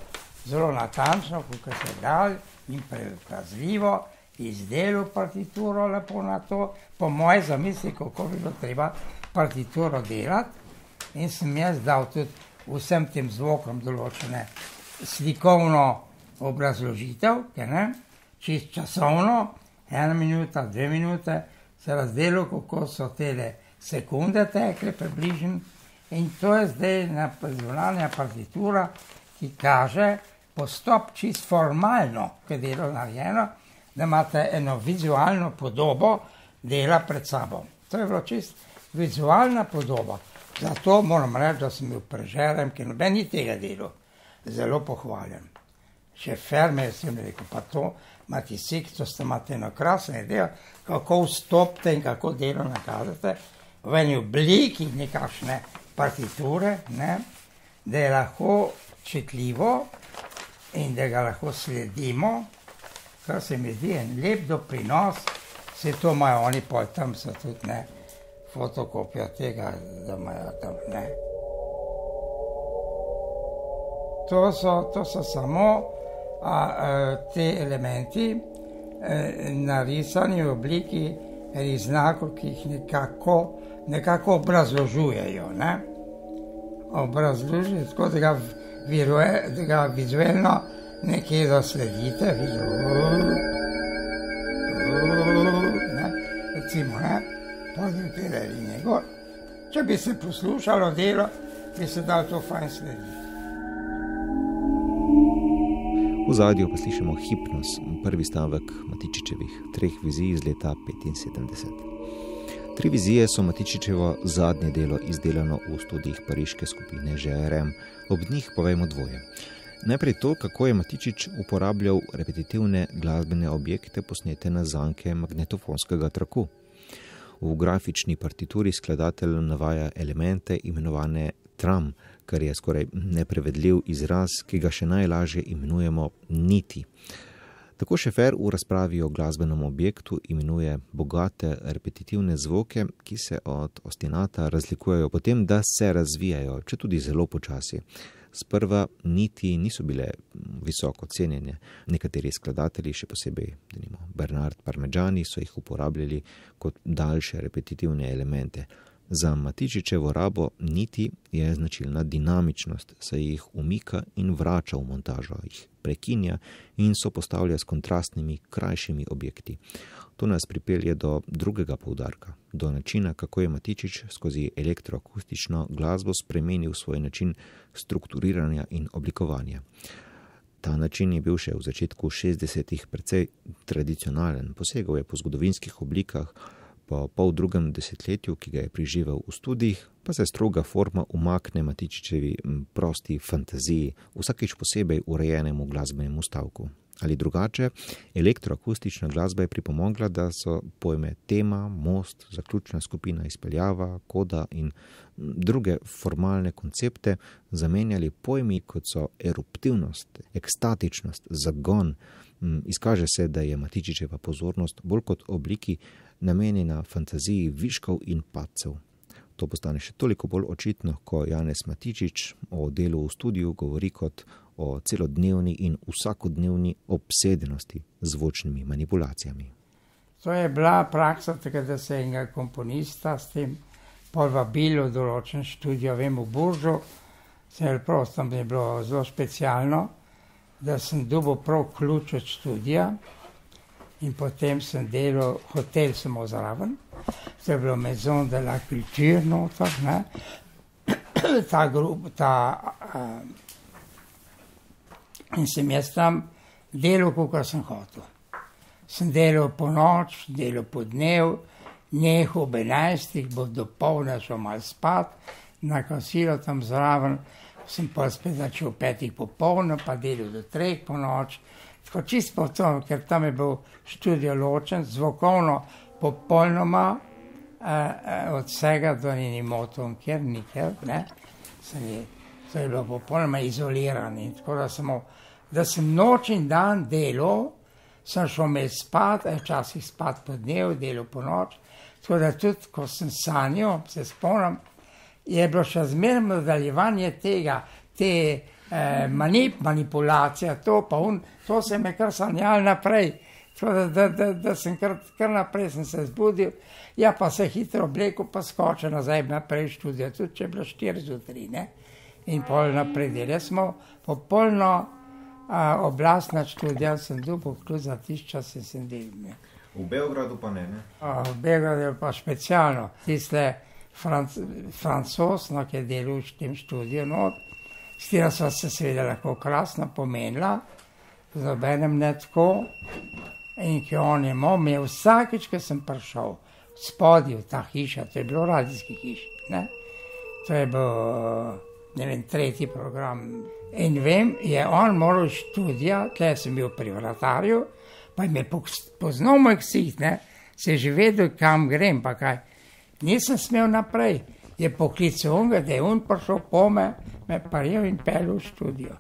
zelo natančno, kot se da, in prekazljivo izdelal partituro lepo na to, po moje zamisli, kako bi bilo treba partituro delati. In sem jaz dal tudi vsem tem zvokom določene slikovno obrazložitev, ne, čist časovno, ena minuta, dve minute, se razdelil, kako so tele sekunde tekle približno. In to je zdaj zunanja partitura, ki kaže postop čist formalno, ki je delo narejeno, da imate eno vizualno podobo dela pred sabo. To je bilo čist vizualna podoba. Zato moram reči, da sem bil prežeren, ker noben ni tega delo. Zelo pohvaljen. Še ferme sem rekel, pa to imate sekto, ste imate eno krasno idejo, kako vstopite in kako delo nakazate v eni obliki nekakšne partiture, ne, da je lahko čitljivo in da ga lahko sledimo, kar se mi zdi en lep doprinos, se to imajo oni pol tam, so tudi ne, fotokopijo tega, da imajo tam, ne. To so, to so samo a, a, te elementi a, narisani v obliki enih znakov, ki jih nekako, nekako obrazložujejo, ne. Obrazložujejo, tako da ga, viruje, da ga vizualno nekje zasledite, ne, recimo, ne, pozim te linije gor. Če bi se poslušalo delo, bi se dal to fajn slediti. V zadju pa slišimo Hipnos, prvi stavek Matičičevih treh vizij iz leta petinsedemdeset. Tri vizije so Matičičevo zadnje delo izdelano v studijih pariške skupine Ž R M. Ob njih povemo dvoje. Najprej to, kako je Matičič uporabljal repetitivne glasbene objekte posnete na zanke magnetofonskega traku. V grafični partituri skladatelj navaja elemente imenovane tram, kar je skoraj neprevedljiv izraz, ki ga še najlažje imenujemo niti. Tako Šefer v razpravi o glasbenem objektu imenuje bogate repetitivne zvoke, ki se od ostinata razlikujejo potem, da se razvijajo, če tudi zelo počasi. Sprva niti niso bile visoko cenjene. Nekateri skladatelji, še posebej denimo Bernard Parmigiani, so jih uporabljali kot daljše repetitivne elemente. Za Matičičevo rabo niti je značilna dinamičnost, saj jih umika in vrača v montažo, jih prekinja in sopostavlja s kontrastnimi, krajšimi objekti. To nas pripelje do drugega poudarka, do načina, kako je Matičič skozi elektroakustično glasbo spremenil svoj način strukturiranja in oblikovanja. Ta način je bil še v začetku šestdesetih precej tradicionalen, posegal je po zgodovinskih oblikah. Po pol drugem desetletju, ki ga je preživel v studijih, pa se stroga forma umakne Matičičevi prosti fantaziji, vsakič posebej urejenemu glasbenemu stavku. Ali drugače, elektroakustična glasba je pripomogla, da so pojme tema, most, zaključna skupina, izpeljava, koda in druge formalne koncepte zamenjali pojmi, kot so eruptivnost, ekstatičnost, zagon. Izkaže se, da je Matičičeva pozornost bolj kot obliki namenjena fantaziji viškov in padcev. To postane še toliko bolj očitno, ko Janez Matičič o delu v studiu govori kot o celodnevni in vsakodnevni obsedenosti z zvočnimi manipulacijami. To je bila praksa tega, da se enega komponista s tem povabilo v določen študijo, vem, v Buržu, se je prav, tam je bilo zelo specialno, da sem dobil prav ključ od študija in potem sem delal, hotel sem zraven, to je bilo Maison de la Culture noter, ne, ta grup, ta, uh, in sem jaz tam delal, kakor sem hotel. Sem delal po noč, delal po dnev, nehal ob enajstih, bo dopolne šel malo spat, na kosilo tam zraven, sem pa spet začel petih popolno, pa delal do treh po noč. Tako čisto po tom, ker tam je bil študio ločen, zvokovno popolnoma eh, od vsega do njeni motom, kjer nikjer, ne, sem je, to je bilo popolnoma izoliran. In tako da sem, da sem noč in dan delal, sem šel med spat, včasih spat po dnev, delal po noč, tako da tudi, ko sem sanjal, se spomnim, je bilo še zmerno nadaljevanje tega, te eh, manip, manipulacija, to pa un, to se me kar sanjal naprej. Da, da, da, da sem kar, kar naprej sem se zbudil, ja pa se hitro obleko pa skočil nazaj naprej študijo, tudi če je bilo štiri zjutraj, ne? In pol naprej del. Jaz smo popolno a, oblastna študija, sem dobil ključ za tisti čas in sem del. Ne? V Beogradu pa ne, ne? A, v Beogradu pa specialno. Tiste franc, francos, no, ki je delal v tem študiju, no, s tira sva se seveda lahko krasno pomenila, z obenem ne tako. In ki on je imel, mi je vsakič, ko sem prišel spodaj v ta hiša, to je bilo radijski hiš, ne? To je bil, ne vem, tretji program. In vem, je on moral študija, tle sem bil pri vratarju, pa je me poznal moj ksih, ne? Se je že vedel, kam grem, pa kaj. Nisem smel naprej. Je poklical onga, da je on prišel po me, me prijel in pel v študijo.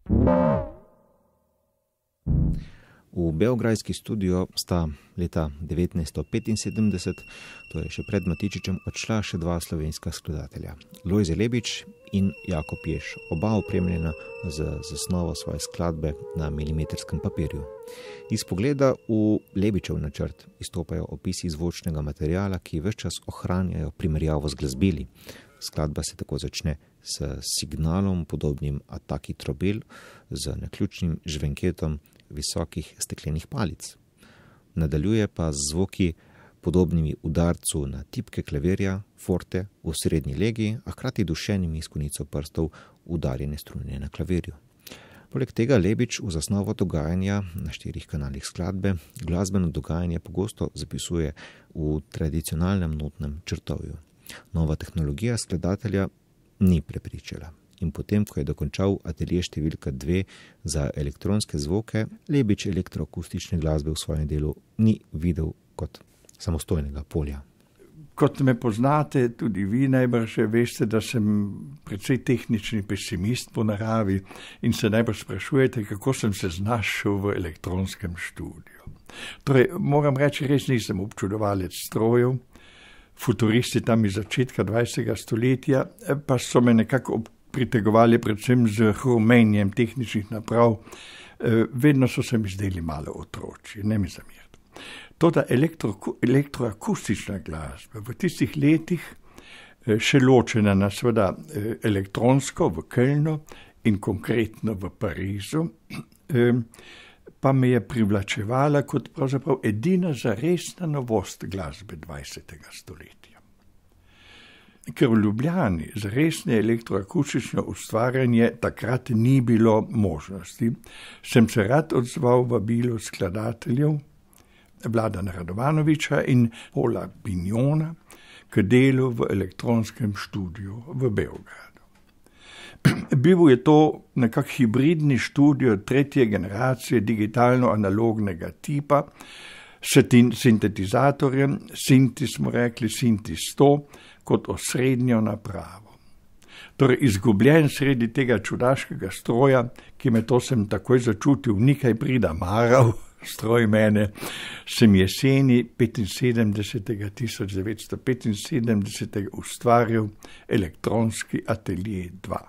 V beograjski studio sta leta devetnajststo petinsedemdeset, torej še pred Matičičem, odšla še dva slovenska skladatelja, Lojze Lebič in Jakob Jež, oba opremljena z zasnovo svoje skladbe na milimetrskem papirju. Iz pogleda v Lebičev načrt izstopajo opisi zvočnega materiala, ki ves čas ohranjajo primerjavo z glasbili. Skladba se tako začne s signalom, podobnim ataki trobel, z naključnim žvenketom visokih steklenih palic. Nadaljuje pa z zvoki podobnimi udarcu na tipke klavirja, forte v srednji legi, a hkrati dušenimi s konico prstov udarjene strune na klavirju. Poleg tega Lebič v zasnovo dogajanja na štirih kanalih skladbe glasbeno dogajanje pogosto zapisuje v tradicionalnem notnem črtovju. Nova tehnologija skladatelja ni prepričala. In potem, ko je dokončal atelje številka dve za elektronske zvoke, Lebič elektroakustične glasbe v svojem delu ni videl kot samostojnega polja. Kot me poznate, tudi vi najbrž veste, da sem precej tehnični pesimist po naravi in se najbrž sprašujete, kako sem se znašel v elektronskem študiju. Torej, moram reči, res nisem občudovalec strojev, futuristi tam iz začetka dvajsetega stoletja, pa so me nekako pritegovali predvsem z hrumenjem tehničnih naprav, vedno so se mi zdeli malo otročji, ne mi zameriti. Toda elektro, elektroakustična glasba v tistih letih, še ločena na seveda elektronsko v Kölnu in konkretno v Parizu, pa me je privlačevala kot pravzaprav edina zaresna novost glasbe dvajsetega stoletja. Ker v Ljubljani za resne elektroakustično ustvarjanje takrat ni bilo možnosti, sem se rad odzval vabilu skladateljev Vladana Radovanoviča in Pola Bignona k delu v elektronskem študiju v Beogradu. Bil je to nekak hibridni študio tretje generacije digitalno-analognega tipa, s sintetizatorjem, Sinti smo rekli, Sinti sto, kot osrednjo napravo. Torej, izgubljen sredi tega čudaškega stroja, ki me to sem takoj začutil, nikaj prida maral, stroj mene, sem jeseni petinsedemdesetega tisoč devetsto petinsedemdesetega ustvaril elektronski atelje dva.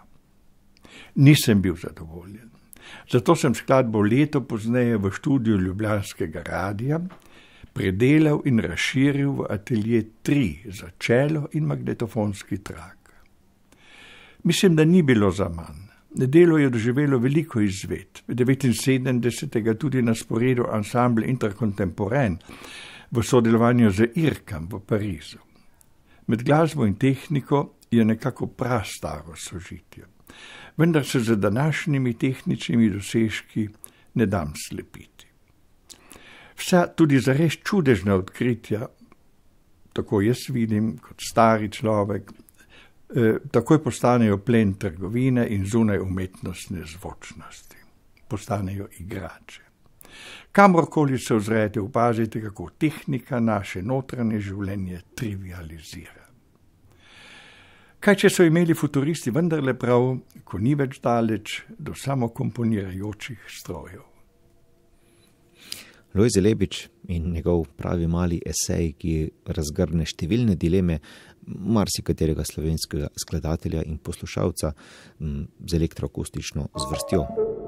Nisem bil zadovoljen. Zato sem skladbo leto pozneje v študiju Ljubljanskega radia predelal in razširil v atelje tri za čelo in magnetofonski trak. Mislim, da ni bilo za manj. Delo je doživelo veliko izvedb. devetinsedemdesetega tudi na sporedu ansambl Intercontemporain v sodelovanju z Irkam v Parizu. Med glasbo in tehniko je nekako prastaro sožitje. Vendar se z današnjimi tehničnimi dosežki ne dam slepiti. Vsa tudi zares čudežna odkritja, tako jaz vidim kot stari človek, eh, takoj postanejo plen trgovine in zunaj umetnostne zvočnosti. Postanejo igrače. Kamorkoli se ozrete, opazite, kako tehnika naše notranje življenje trivializira. Kaj če so imeli futuristi vendarle prav, ko ni več daleč do samokomponirajočih strojev? Lojze Lebič in njegov pravi mali esej, ki razgrne številne dileme marsikaterega slovenskega skladatelja in poslušalca z elektroakustično zvrstjo.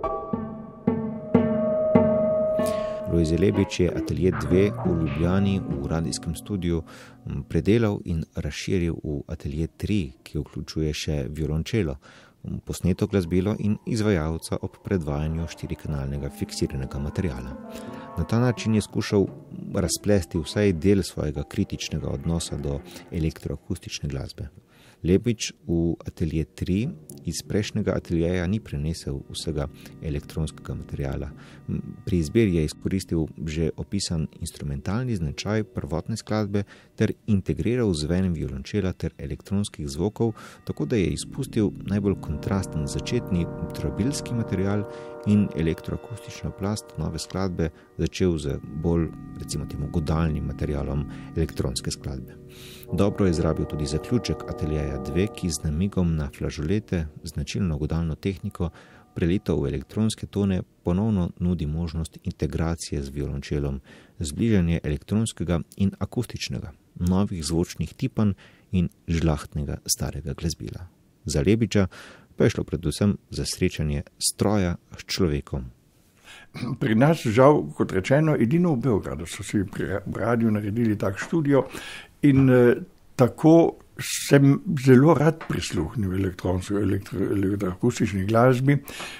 Lojze Lebič je Atelje dve v Ljubljani v radijskem studiu predelal in razširil v Atelje tri, ki vključuje še violončelo, posneto glasbilo in izvajalca ob predvajanju štirikanalnega fiksiranega materiala. Na ta način je skušal razplesti vsaj del svojega kritičnega odnosa do elektroakustične glasbe. Lebič v Atelje tri iz prejšnjega ateljeja ni prenesel vsega elektronskega materiala. Pri izbiri je izkoristil že opisan instrumentalni značaj prvotne skladbe ter integriral zven violončela ter elektronskih zvokov, tako da je izpustil najbolj kontrasten začetni trobilski material in elektroakustično plast nove skladbe začel z bolj, recimo temu, godalnim materialom elektronske skladbe. Dobro je izrabil tudi zaključek Ateljeja dve, ki z namigom na flažolete, značilno godalno tehniko, prelito v elektronske tone, ponovno nudi možnost integracije z violončelom, zbližanje elektronskega in akustičnega, novih zvočnih tipanj in žlahtnega starega glasbila. Za Lebiča pa je šlo predvsem za srečanje stroja s človekom. Pri nas, žal, kot rečeno, edino v Beogradu so si pri radiju naredili tak študio in eh, tako sem zelo rad prisluhnil elektronsko, elektro, elektroakustični glasbi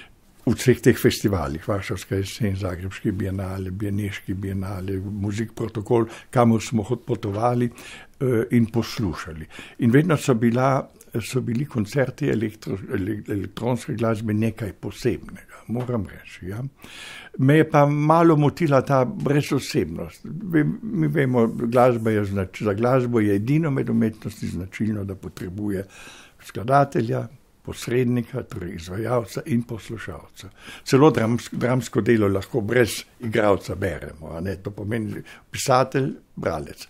v vseh teh festivalih, Varšavska jesen, Zagrebški bienale, Beneški bienale, Muzik protokol, kamor smo potovali eh, in poslušali. In vedno so bila so bili koncerti elektro, elektronske glasbe nekaj posebnega, moram reči. Ja. Me je pa malo motila ta brezosebnost. Mi vemo, glasba je znač, za glasbo je edino med umetnosti značilno, da potrebuje skladatelja, posrednika, torej izvajalca in poslušalca. Celo dramsko, dramsko delo lahko brez igralca beremo, a ne? To pomeni pisatelj, bralec.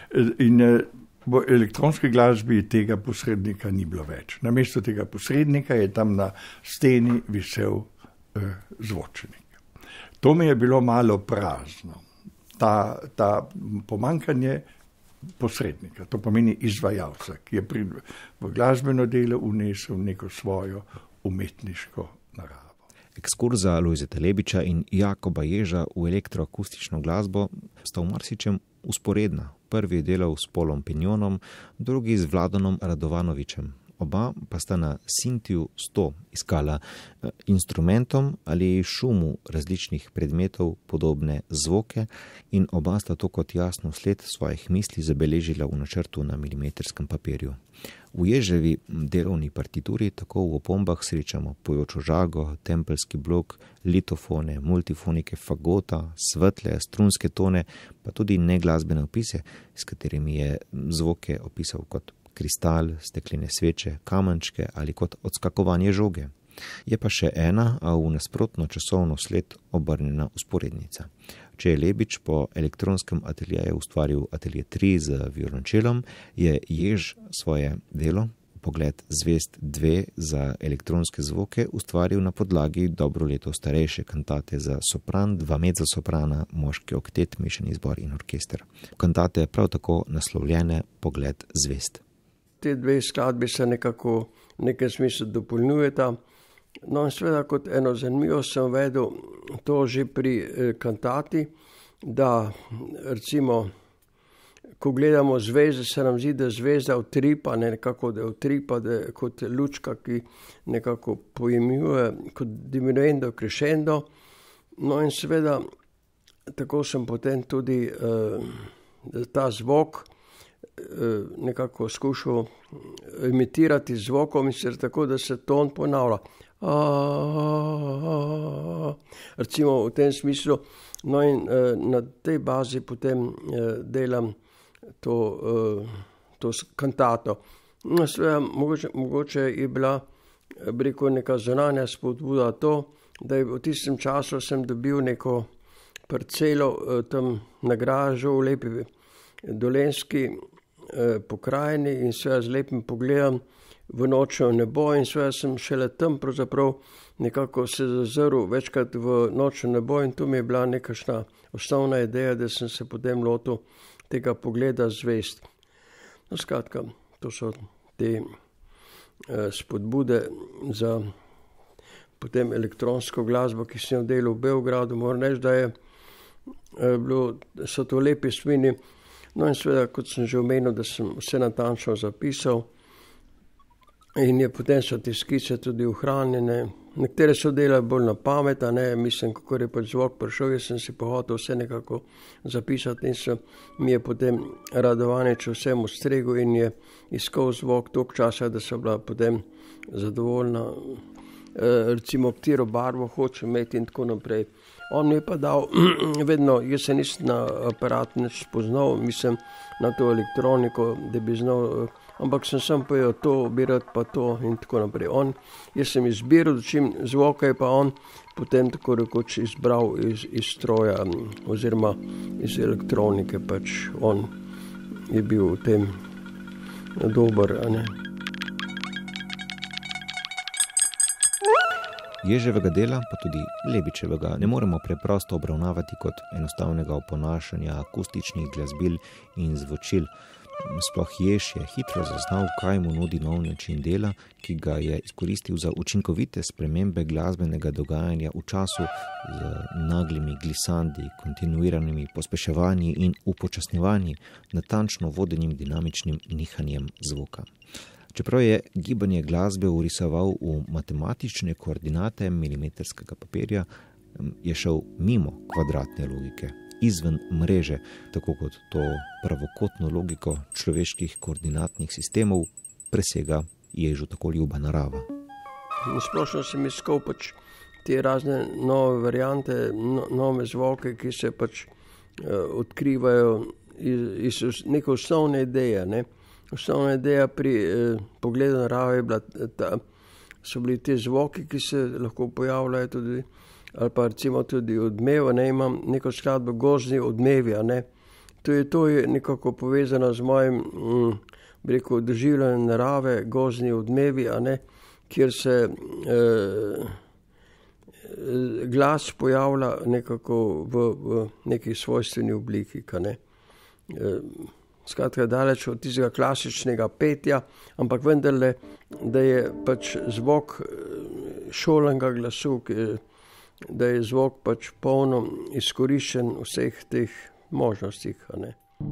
In v elektronski glasbi tega posrednika ni bilo več. Namesto tega posrednika je tam na steni visel eh, zvočnik. To mi je bilo malo prazno. Ta, ta pomankanje posrednika, to pomeni izvajalca, ki je pri, v glasbeno delo unesel neko svojo umetniško naravo. Ekskurza Lojzeta Lebiča in Jakoba Ježa v elektroakustično glasbo sta v marsičem usporedna. Prvi je delal s Polom Pinjonom, drugi z Vladanom Radovanovičem. Oba pa sta na Sintiju sto iskala instrumentom ali šumu različnih predmetov podobne zvoke in oba sta to kot jasno sled svojih misli zabeležila v načrtu na milimetrskem papirju. V Ježevi delovni partituri tako v opombah srečamo pojočo žago, tempeljski blok, litofone, multifonike, fagota, svetle, strunske tone, pa tudi neglasbene opise, s katerimi je zvoke opisal kot kristal, steklene sveče, kamenčke ali kot odskakovanje žoge. Je pa še ena, a v nasprotno časovno sled obrnjena usporednica. Če je Lebič po elektronskem ateljeju ustvaril Atelje tri z violončelom, je Jež svoje delo, Pogled zvezd dve za elektronske zvoke, ustvaril na podlagi dobro leto starejše kantate za sopran, dva mezzosoprana, moški oktet, mešani zbor in orkester. Kantate prav tako naslovljene Pogled zvezd. Te dve skladbi se nekako v nekem smislu dopolnjujeta. No in seveda kot eno zanimivo sem vedel to že pri eh, kantati, da recimo, ko gledamo zvezde, se nam zdi, da zvezda utripa, ne, nekako da utripa, da je kot lučka, ki nekako pojemljuje kot diminuendo, crescendo. No in seveda, tako sem potem tudi eh, ta zvok eh, nekako skušal imitirati zvokom in se tako, da se ton ponavlja. Recimo v tem smislu, no in eh, na tej bazi potem eh, delam to, eh, to kantato. No, seveda, mogoče, mogoče je bila, bi rekel, neka zunanja spodbuda to, da je v tistem času sem dobil neko parcelo eh, tam na Gražu v lepi Dolenjski eh, pokrajini in seveda z lepim pogledom v nočno nebo in seveda sem šele tam pravzaprav nekako se zazrl večkrat v nočno nebo in tu mi je bila nekašna osnovna ideja, da sem se potem lotil tega pogleda zvest. No, skratka, to so te eh, spodbude za potem elektronsko glasbo, ki sem jo delal v Beogradu. Moram reči, da je eh, bilo, so to lepi spomini. No in seveda, kot sem že omenil, da sem vse natančno zapisal in je potem so te skice tudi ohranjene. Nekatere so delali bolj na pamet, a ne, mislim, kako je pač zvok prišel, jaz sem si pohotel vse nekako zapisati in se mi je potem Radovanič vsem ustregel in je iskal zvok toliko časa, da so bila potem zadovoljna, e, recimo katero barvo hoče imeti in tako naprej. On mi je pa dal vedno, jaz se nisem na aparat nič spoznal, mislim na to elektroniko, da bi znal, ampak sem sam pojel to, bi rad pa to in tako naprej. On, jaz sem izbiral, čim zvoka je pa on potem tako rekoč izbral iz, iz stroja oziroma iz elektronike, pač on je bil v tem dober, a ne. Ježevega dela, pa tudi Lebičevega, ne moremo preprosto obravnavati kot enostavnega oponašanja akustičnih glasbil in zvočil. Sploh Jež je hitro zaznal, kaj mu nudi nov način dela, ki ga je izkoristil za učinkovite spremembe glasbenega dogajanja v času z naglimi glisandi, kontinuiranimi pospeševanji in upočasnjevanji, natančno vodenim dinamičnim nihanjem zvoka. Čeprav je gibanje glasbe urisoval v matematične koordinate milimetrskega papirja, je šel mimo kvadratne logike, izven mreže, tako kot to pravokotno logiko človeških koordinatnih sistemov presega Ježu tako ljuba narava. Splošno sem iskal pač te razne nove variante, no, nove zvoke, ki se pač eh, odkrivajo iz, iz neke osnovne ideje, ne. Osnovna ideja pri eh, pogledu narave je bila ta, so bili te zvoki, ki se lahko pojavljajo tudi, ali pa recimo tudi odmev, ne, imam neko skladbo Gozdni odmevi, a ne. To je, to je nekako povezano z mojim, mm, bi rekel, doživljanjem narave, Gozdni odmevi, a ne, kjer se eh, glas pojavlja nekako v, v neki svojstveni obliki, ka ne. Eh, Skratka, daleč od tistega klasičnega petja, ampak vendarle, da je pač zvok šolenega glasu, da je zvok pač polno izkoriščen vseh teh možnostih, a ne.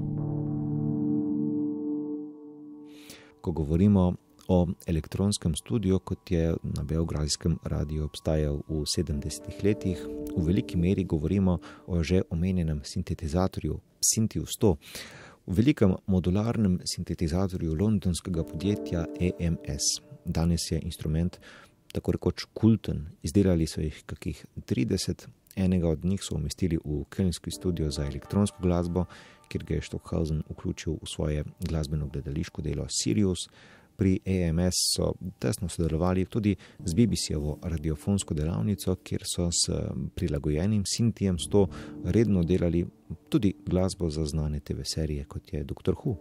Ko govorimo o elektronskem studiu, kot je na beograjskem radiju obstajal v sedemdesetih letih, v veliki meri govorimo o že omenjenem sintetizatorju Synthiu sto, v velikem modularnem sintetizatorju londonskega podjetja A M S. Danes je instrument tako rekoč kulten, izdelali so jih kakih trideset, enega od njih so umestili v Kölnski studio za elektronsko glasbo, kjer ga je Stockhausen vključil v svoje glasbeno gledališko delo Sirius. Pri A M S so tesno sodelovali tudi z B B C-jevo radiofonsko delavnico, kjer so s prilagojenim Synthijem sto redno delali tudi glasbo za znane T V serije, kot je doktor Who.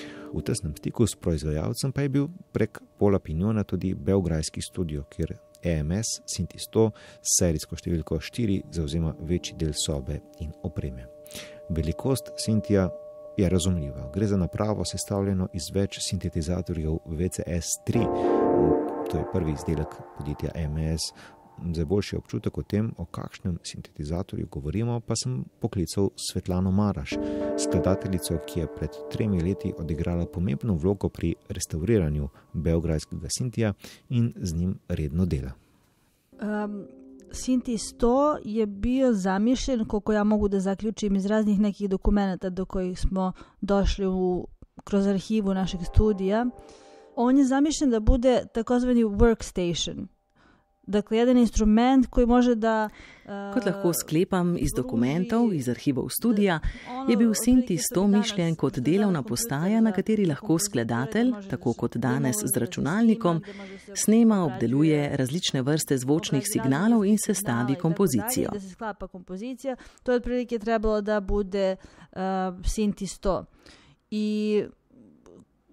V tesnem stiku s proizvajalcem pa je bil prek Paula Pignona tudi beograjski studio, kjer A M S Synthi sto s serijsko številko štiri zauzema večji del sobe in opreme. Velikost Synthija je razumljiva. Gre za napravo sestavljeno iz več sintetizatorjev V C S tri. To je prvi izdelek podjetja A M S. Za boljši občutek o tem, o kakšnem sintetizatorju govorimo, pa sem poklical Svetlano Maraš, skladateljico, ki je pred tremi leti odigrala pomembno vlogo pri restauriranju beograjskega Synthija in z njim redno dela. Um... Synthi sto je bio zamišljen, koliko ja mogu da zaključim iz raznih nekih dokumenta do kojih smo došli u, kroz arhivu našeg studija. On je zamišljen da bude takozvani workstation. Dakle, jedan instrument koji može da... Uh, kot lahko sklepam iz dokumentov, iz arhivov studija, je bil Synthi sto mišljen kot delovna postaja, na kateri lahko skladatelj, tako kot danes z računalnikom, snema, obdeluje različne vrste zvočnih signalov in sestavi kompozicijo. Da se sklapa kompozicija, to je otprilike trebalo da bude uh, Synthi sto. I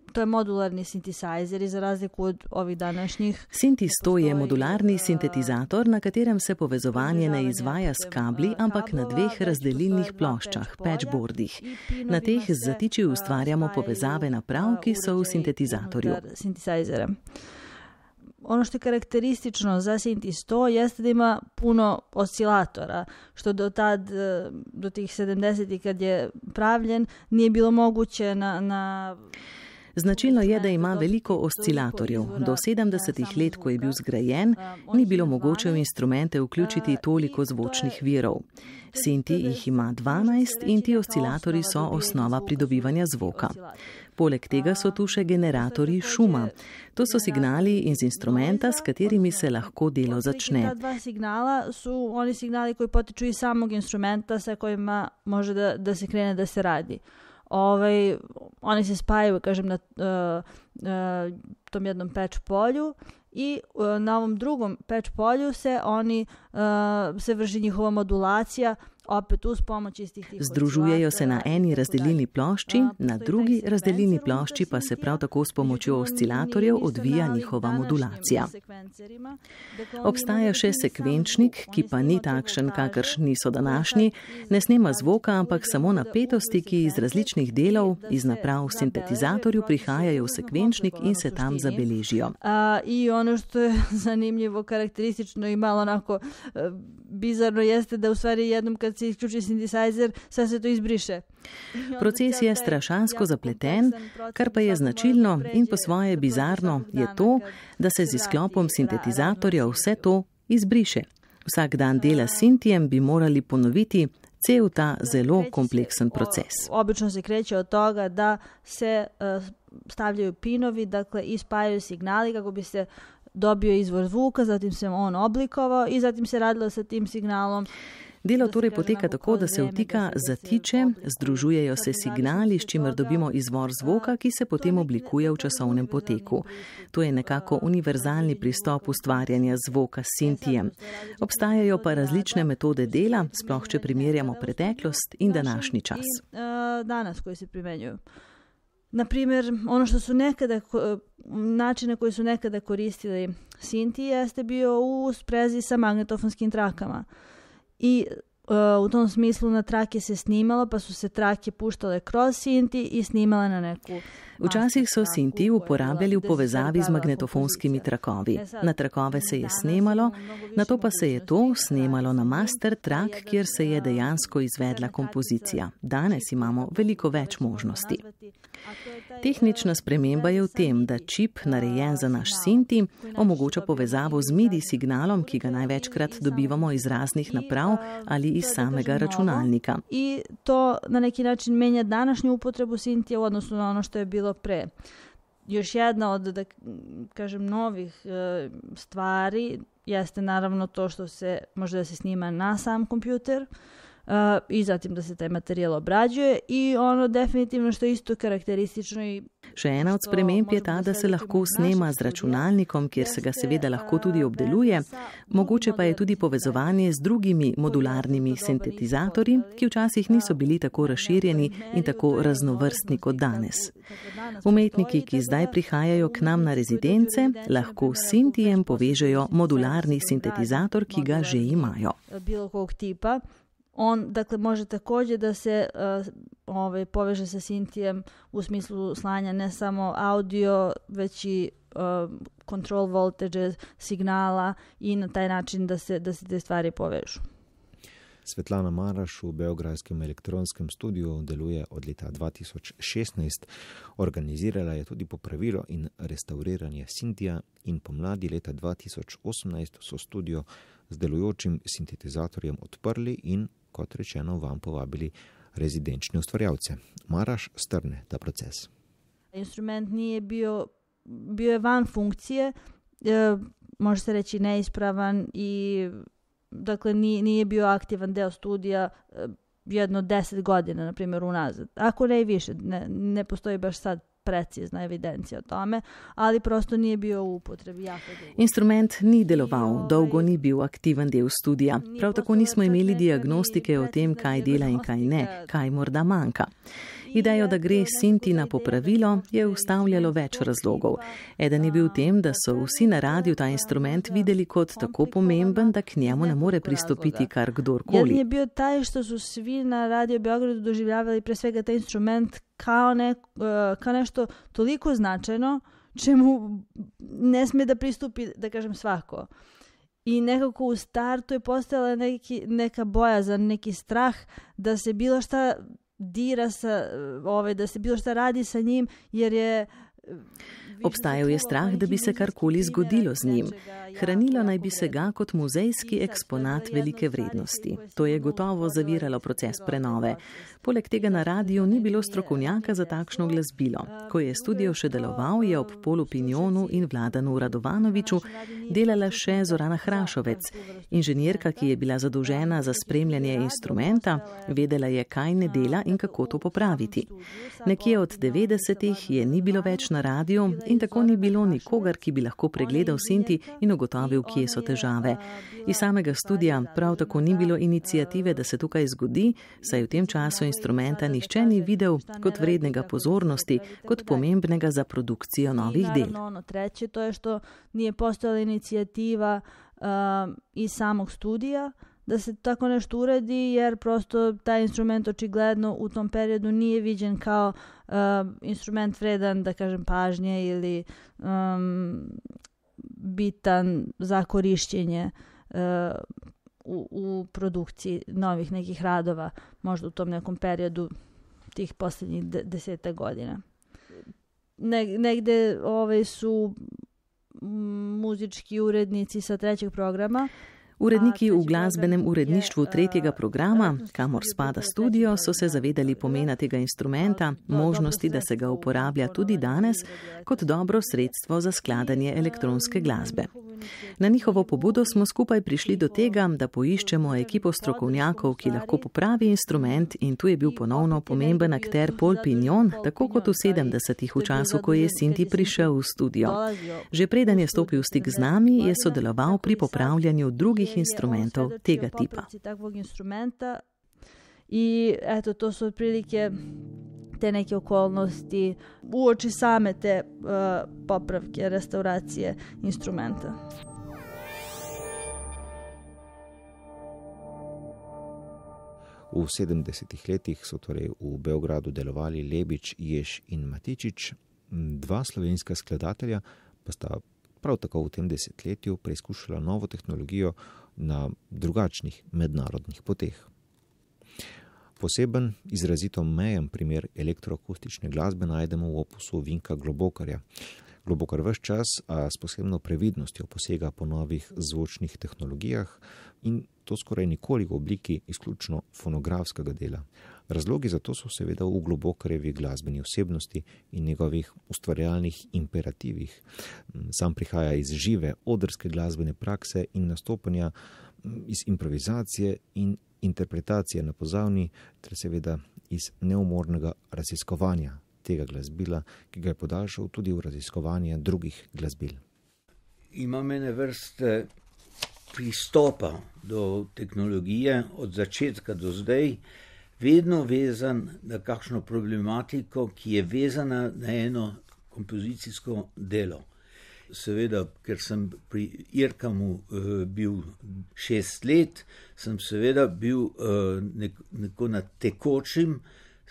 to je modularni sintesajzer za razliku od ovih današnjih. Sinti sto je modularni sintetizator, na katerem se povezovanje ne izvaja s kabli, ampak na dveh razdelilnih ploščah, patchboardih. Na teh z zatiči ustvarjamo povezave naprav, ki so v sintetizatorju. Ono što je karakteristično za Sinti sto jeste da ima puno oscilatora, što do tad, do tih sedemdesetih kad je pravljen, nije bilo moguće na... na Značilno je, da ima veliko oscilatorjev. Do sedemdesetih let, ko je bil zgrajen, ni bilo mogoče v instrumente vključiti toliko zvočnih virov. Sinti jih ima dvanajst in ti oscilatorji so osnova pridobivanja zvoka. Poleg tega so tu še generatorji šuma. To so signali iz instrumenta, s katerimi se lahko delo začne. Ta dva signala su oni signali koji potiču iz samog instrumenta sa kojima može da, da se krene da se radi. Ovaj, oni se spajaju, kažem, na uh, uh, tom jednom patch polju i uh, na ovom drugom patch polju se oni uh, se vrši njihova modulacija opet uz pomoć istih tih. Združujejo se na eni razdelilni plošči, na drugi razdelilni plošči pa se prav tako s pomočjo oscilatorjev odvija njihova modulacija. Obstaja še sekvenčnik, ki pa ni takšen, kakršni so današnji, ne snema zvoka, ampak samo napetosti, ki iz različnih delov, iz naprav v sintetizatorju prihajajo v sekvenčnik in se tam zabeležijo. A, i ono što je zanimljivo, karakteristično i malo onako e, bizarno jeste da u stvari jednom kad se isključi sintesajzer, sve se to izbriše. Proces je strašansko zapleten, kar pa je značilno in po svoje bizarno je to, da se z izklopom sintetizatorja vse to izbriše. Vsak dan dela s sintijem bi morali ponoviti cel ta zelo kompleksen proces. Obično se kreće od toga da se uh, stavljaju pinovi, dakle i spajaju signali kako bi se dobio izvor zvuka, zatim se on oblikovao i zatim se radilo sa tim signalom. Delo torej poteka tako, da se vtika zatiče, združujejo se signali, s čimer dobimo izvor zvoka, ki se potem oblikuje v časovnem poteku. To je nekako univerzalni pristop ustvarjanja zvoka s sintijem. Obstajajo pa različne metode dela, sploh če primerjamo preteklost in današnji čas. Danas koji se primenjuju. Na primjer, ono što su nekada, načine koji su nekada koristili sinti jeste bio u sprezi sa magnetofonskim trakama. I uh, u tom smislu na trake se snimalo, pa su se trake puštale kroz sinti i snimale na neku... Včasih so sinti uporabljali v povezavi z magnetofonskimi trakovi. Na trakove se je snemalo, nato pa se je to snemalo na master trak, kjer se je dejansko izvedla kompozicija. Danes imamo veliko več možnosti. Tehnična sprememba je v tem, da čip, narejen za naš sinti, omogoča povezavo z midi signalom, ki ga največkrat dobivamo iz raznih naprav ali iz samega računalnika. I to na neki način menja današnju upotrebu sintija u odnosu na ono što je bilo pre. Još jedna od, da kažem, novih e, stvari jeste naravno to što se može da se snima na sam kompjuter uh, i zatim da se taj materijal obrađuje i ono definitivno što je isto karakteristično. I Še ena od sprememb je ta, da se lahko snema z računalnikom, kjer se ga seveda lahko tudi obdeluje, mogoče pa je tudi povezovanje z drugimi modularnimi sintetizatorji, ki včasih niso bili tako razširjeni in tako raznovrstni kot danes. Umetniki, ki zdaj prihajajo k nam na rezidence, lahko s sintijem povežejo modularni sintetizator, ki ga že imajo. Bilo kog tipa. On, dakle, može također da se uh, ovaj, poveže sa sintijem u smislu slanja ne samo audio, već i uh, control voltage signala i na taj način da se, da se te stvari povežu. Svetlana Maraš v beograjskem elektronskem studiu deluje od leta dva tisoč šestnajst. Organizirala je tudi popravilo in restauriranje sintija in pomladi leta dva tisoč osemnajst so studio z delujočim sintetizatorjem odprli in, kot rečeno, vam povabili rezidenčne ustvarjalce. Maraš strne ta proces. Instrument nije bio, bio je van funkcije, e, može se reći neispravan i dakle nije, nije bio aktivan deo studija e, jedno deset godina, na primjer, unazad. Ako ne i više, ne, ne postoji baš sad precizna evidencija o tome, ali prosto nije bio u upotrebi jako dugo. Instrument ni deloval, dolgo ni bil aktiven del studija. Prav tako nismo imeli diagnostike o tem, kaj dela in kaj ne, kaj morda manjka. Idejo, da gre Sinti na popravilo, je ustavljalo več razlogov. Eden je bil v tem, da so vsi na radiju ta instrument videli kot tako pomemben, da k njemu ne more pristopiti kar kdorkoli. Jedan je bio taj što su svi na Radio Beogradu doživljavali pre svega taj instrument kao, ne, kao nešto toliko značajno, čemu ne smije da pristupi, da kažem, svako. I nekako u startu je postojala neki, neka bojazan, neki strah da se bilo šta dira sa, ovaj, da se bilo šta radi sa njim, jer je... Obstajal je strah, da bi se karkoli zgodilo z njim. Hranilo naj bi se ga kot muzejski eksponat velike vrednosti. To je gotovo zaviralo proces prenove. Poleg tega na radiju ni bilo strokovnjaka za takšno glasbilo. Ko je studio še deloval, je ob Polu Pinjonu in Vladanu Radovanoviču delala še Zorana Hrašovec, inženirka, ki je bila zadolžena za spremljanje instrumenta, vedela je, kaj ne dela in kako to popraviti. Nekje od devetdesetih je ni bilo več na radiju in tako ni bilo nikogar, ki bi lahko pregledal Sinti in ugotovil, kje so težave. Iz samega studija prav tako ni bilo iniciative, da se tukaj zgodi, saj v tem času instrumenta nihče ni videl kot vrednega pozornosti, kot pomembnega za produkcijo novih del. Naravno, ono treće, to je što nije postojala inicijativa uh, iz samog studija, da se tako nešto uradi, jer prosto taj instrument očigledno u tom periodu nije viđen kao uh, instrument vredan, da kažem, pažnje ili um, bitan za korišćenje uh, u, u produkciji novih nekih radova, možda u tom nekom periodu tih posljednjih de, deseta godina. Ne, negde ove su muzički urednici sa trećeg programa. Uredniki v glasbenem uredništvu tretjega programa, kamor spada studio, so se zavedali pomena tega instrumenta, možnosti, da se ga uporablja tudi danes kot dobro sredstvo za skladanje elektronske glasbe. Na njihovo pobudo smo skupaj prišli do tega, da poiščemo ekipo strokovnjakov, ki lahko popravi instrument, in tu je bil ponovno pomemben akter Pol Pinjon, tako kot v sedemdesetih, v času, ko je Sinti prišel v studio. Že preden je stopil v stik z nami, je sodeloval pri popravljanju drugih instrumentov tega tipa. I eto, to su otprilike te neke okolnosti uoči same te uh, popravke, restauracije instrumenta. V sedemdesetih letih so torej v Beogradu delovali Lebič, Jež in Matičič, dva slovenska skladatelja pa sta prav tako v tem desetletju preizkušala novo tehnologijo na drugačnih mednarodnih poteh. Poseben, izrazito mejen primer elektroakustične glasbe najdemo v opusu Vinka Globokarja. Globokar ves čas, a s posebno previdnostjo posega po novih zvočnih tehnologijah in to skoraj nikoli v obliki izključno fonografskega dela. Razlogi za to so seveda v Globokarjevi glasbeni osebnosti in njegovih ustvarjalnih imperativih. Sam prihaja iz žive odrske glasbene prakse in nastopanja, iz improvizacije in interpretacije na pozavni, ter seveda iz neumornega raziskovanja tega glasbila, ki ga je podaljšal tudi v raziskovanje drugih glasbil. Imam ene vrste pristopa do tehnologije od začetka do zdaj, vedno vezan na kakšno problematiko, ki je vezana na eno kompozicijsko delo. Seveda, ker sem pri Irkamu uh, bil šest let, sem seveda bil uh, nek, neko na tekočim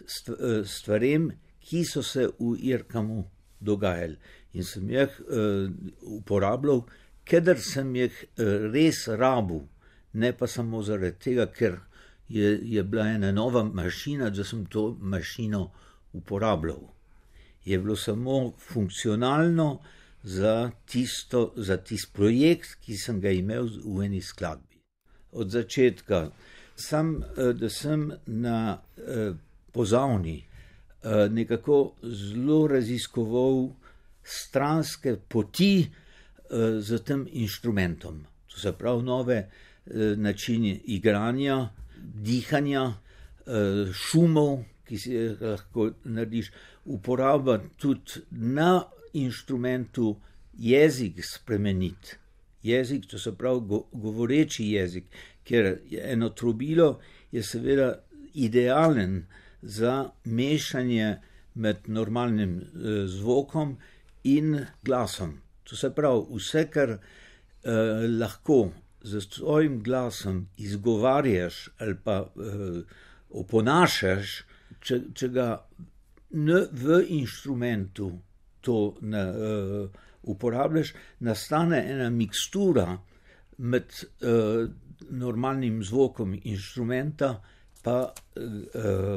stvarem, ki so se v Irkamu dogajali. In sem jih uh, uporabljal, kadar sem jih uh, res rabil, ne pa samo zaradi tega, ker je, je bila ena nova mašina, da sem to mašino uporabljal. Je bilo samo funkcionalno, za tisto, za tisti projekt, ki sem ga imel v eni skladbi. Od začetka sam, da sem na eh, pozavni eh, nekako zelo raziskoval stranske poti eh, z tem inštrumentom. To se pravi nove eh, načine igranja, dihanja, eh, šumov, ki si jih lahko narediš, uporaba tudi na inštrumentu jezik spremeniti. Jezik, to se pravi go, govoreči jezik, ker eno trobilo je seveda idealen za mešanje med normalnim eh, zvokom in glasom. To se pravi, vse, kar eh, lahko z svojim glasom izgovarjaš ali pa eh, oponašaš, če, če ga ne v inštrumentu to ne, uh, uporabljaš, nastane ena mikstura med uh, normalnim zvokom inštrumenta pa uh,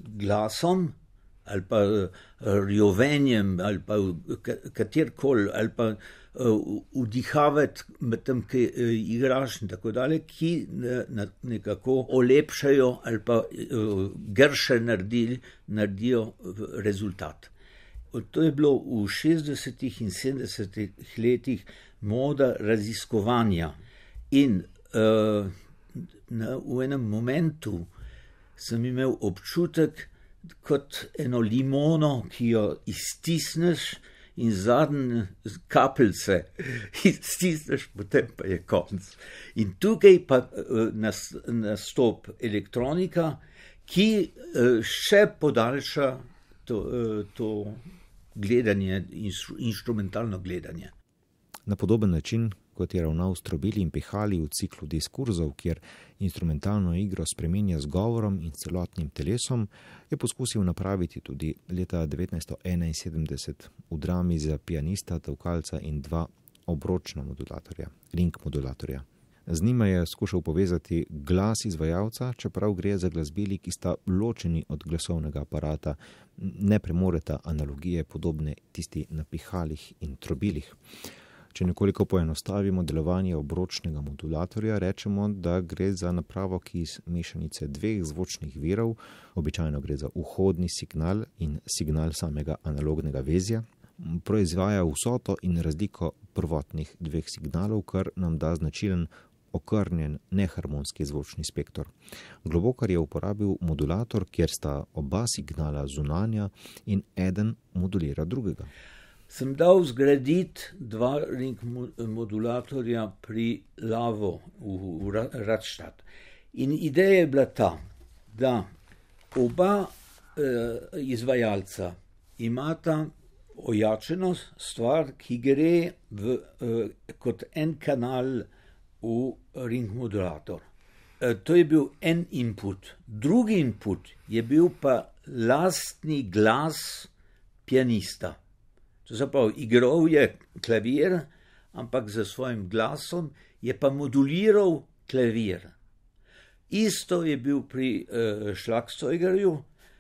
glasom ali pa uh, rjovenjem ali pa katerkoli ali pa uh, vdihavati med tem, ki uh, igraš in tako dalje, ki ne, nekako olepšajo ali pa uh, grše naredili, naredijo rezultat. To je bilo v šestdesetih in sedemdesetih letih moda raziskovanja in uh, na, v enem momentu sem imel občutek kot eno limono, ki jo iztisneš in zadnje kapljice iztisneš, potem pa je konc. In tukaj pa uh, nas, nastop elektronika, ki uh, še podaljša to, uh, to gledanje, inštrumentalno gledanje. Na podoben način, kot je ravnal s trobili in pihali v ciklu diskurzov, kjer instrumentalno igro spremenja z govorom in celotnim telesom, je poskusil napraviti tudi leta devetnajststo enainsedemdeset v drami za pianista, tolkalca in dva obročna modulatorja, ring modulatorja. Z njima je skušal povezati glas izvajalca, čeprav gre za glasbili, ki sta ločeni od glasovnega aparata, ne premoreta analogije podobne tisti na pihalih in trobilih. Če nekoliko poenostavimo delovanje obročnega modulatorja, rečemo, da gre za napravo, ki iz mešanice dveh zvočnih virov, običajno gre za vhodni signal in signal samega analognega vezja, proizvaja vsoto in razliko prvotnih dveh signalov, kar nam da značilen okrnjen neharmonski zvočni spektr. Globokar je uporabil modulator, kjer sta oba signala zunanja in eden modulira drugega. Sem dal zgraditi dva ring modulatorja pri Lavo v, v Radstadt. In ideja je bila ta, da oba eh, izvajalca imata ojačeno stvar, ki gre v, eh, kot en kanal v ring modulator. E, to je bil en input. Drugi input je bil pa lastni glas pianista. To se pravi, igral je klavir, ampak za svojim glasom je pa moduliral klavir. Isto je bil pri uh, Schlagzeugerju,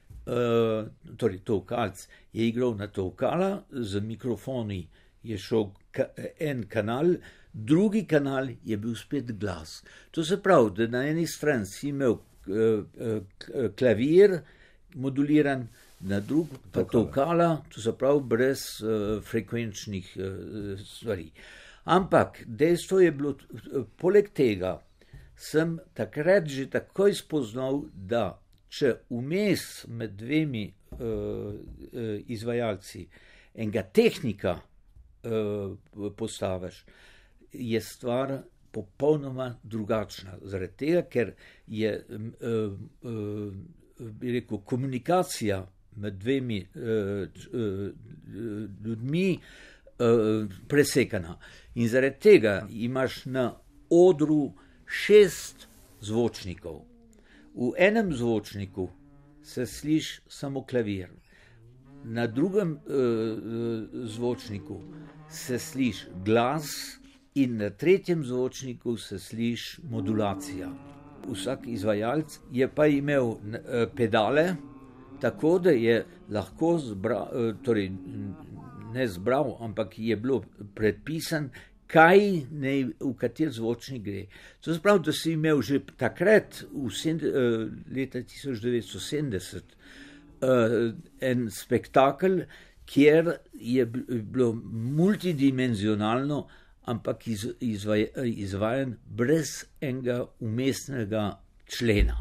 uh, torej tolkalc je igral na tolkala, z mikrofoni je šel ka- en kanal, drugi kanal je bil spet glas. To se pravi, da na eni strani si imel uh, uh, klavir moduliran, na drugi pa tolkala, to se pravi brez uh, frekvenčnih uh, stvari. Ampak dejstvo je bilo, uh, poleg tega sem takrat že takoj spoznal, da če vmes med dvemi uh, uh, izvajalci enega tehnika uh, postaviš, je stvar popolnoma drugačna. Zaradi tega, ker je uh, uh, bi rekel, komunikacija med dvemi uh, uh, ljudmi uh, presekana. In zaradi tega imaš na odru šest zvočnikov. V enem zvočniku se sliši samo klavir. Na drugem uh, zvočniku se sliši glas in na tretjem zvočniku se sliši modulacija. Vsak izvajalec je pa imel uh, pedale, tako da je lahko zbral, uh, torej ne zbral, ampak je bilo predpisan, kaj ne, v kater zvočnik gre. To se pravi, da si imel že takrat, v sen, uh, leta tisoč devetsto sedemdeset, uh, en spektakel, kjer je bilo multidimenzionalno, ampak iz, izvaj, izvajan brez enega umestnega člena.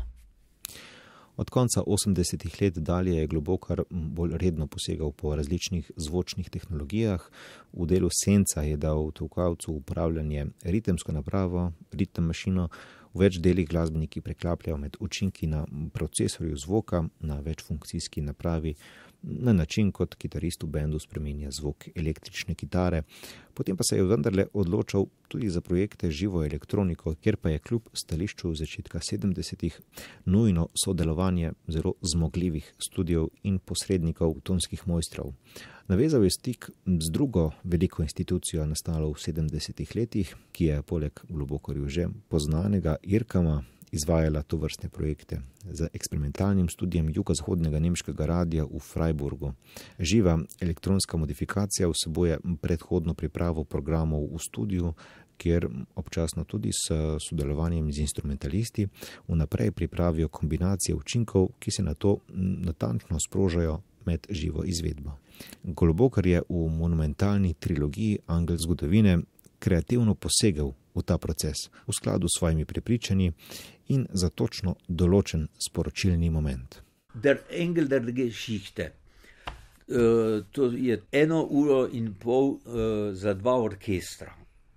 Od konca osemdesetih let dalje je Globokar bolj redno posegal po različnih zvočnih tehnologijah. V delu Senca je dal tolkalcu upravljanje ritemsko napravo, ritem mašino, V več delih glasbeniki preklapljajo med učinki na procesorju zvoka, na večfunkcijski napravi, na način, kot kitarist v bendu spreminja zvok električne kitare. Potem pa se je vendarle odločal tudi za projekte živo elektroniko, kjer pa je kljub stališču začetka sedemdesetih nujno sodelovanje zelo zmogljivih studiev in posrednikov tonskih mojstrov. Navezal je stik z drugo veliko institucijo nastalo v sedemdesetih letih, ki je poleg Globokarju že poznanega Irkama izvajala tovrstne projekte z eksperimentalnim studijem jugozahodnega nemškega radia v Freiburgu. Živa elektronska modifikacija vsebuje predhodno pripravo programov v studiu, kjer občasno tudi s sodelovanjem z instrumentalisti vnaprej pripravijo kombinacije učinkov, ki se na to natančno sprožajo med živo izvedbo. Globokar je v monumentalni trilogiji Angel zgodovine kreativno posegel v ta proces v skladu s svojimi prepričanji in za točno določen sporočilni moment. Der Engel der Geschichte. Uh, to je eno uro in pol uh, za dva orkestra.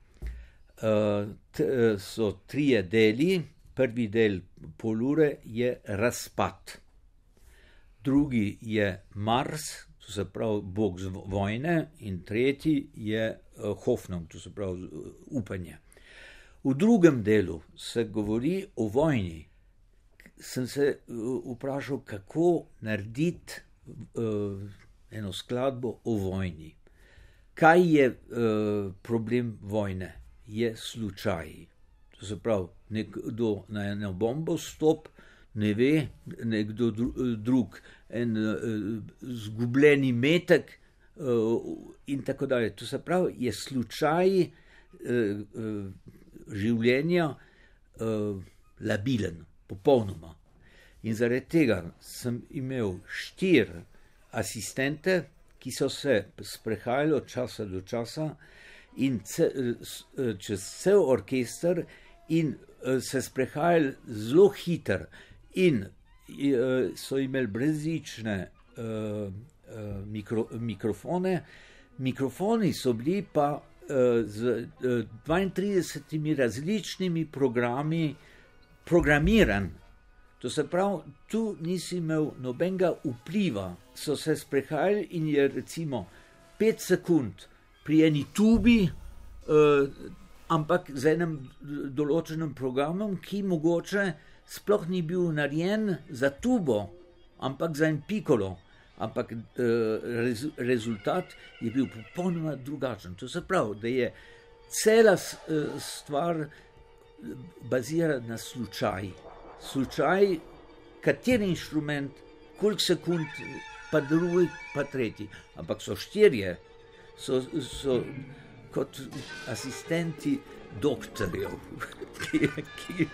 Uh, t, uh, so trije deli. Prvi del pol ure je razpad. Drugi je Mars, to se pravi bog vojne, in tretji je uh, Hoffnung, to se pravi uh, upanje. V drugem delu se govori o vojni. Sem se vprašal, kako narediti uh, eno skladbo o vojni. Kaj je uh, problem vojne? Je slučaj. To se pravi, nekdo na eno bombo stop, ne ve, nekdo drug, en uh, zgubljeni metek uh, in tako dalje. To se pravi, je slučaj uh, uh, življenja uh, labilen, popolnoma. In zaradi tega sem imel štiri asistente, ki so se sprehajali od časa do časa in ce, čez cel orkester in uh, se sprehajali zelo hitro in uh, so imeli brezžične uh, uh, mikro, mikrofone. Mikrofoni so bili pa z dvaintridesetimi različnimi programi programiran. To se pravi, tu nisi imel nobenega vpliva. So se sprehajali in je recimo pet sekund pri eni tubi, eh, ampak z enim določenim programom, ki mogoče sploh ni bil narejen za tubo, ampak za en pikolo. Ampak rez, rezultat je bil popolnoma drugačen. To se pravi, da je cela stvar bazira na slučaj. Slučaj, kateri inštrument, koliko sekund, pa drugi, pa tretji. Ampak so štirje, so, so kot asistenti doktorjev, ki, ki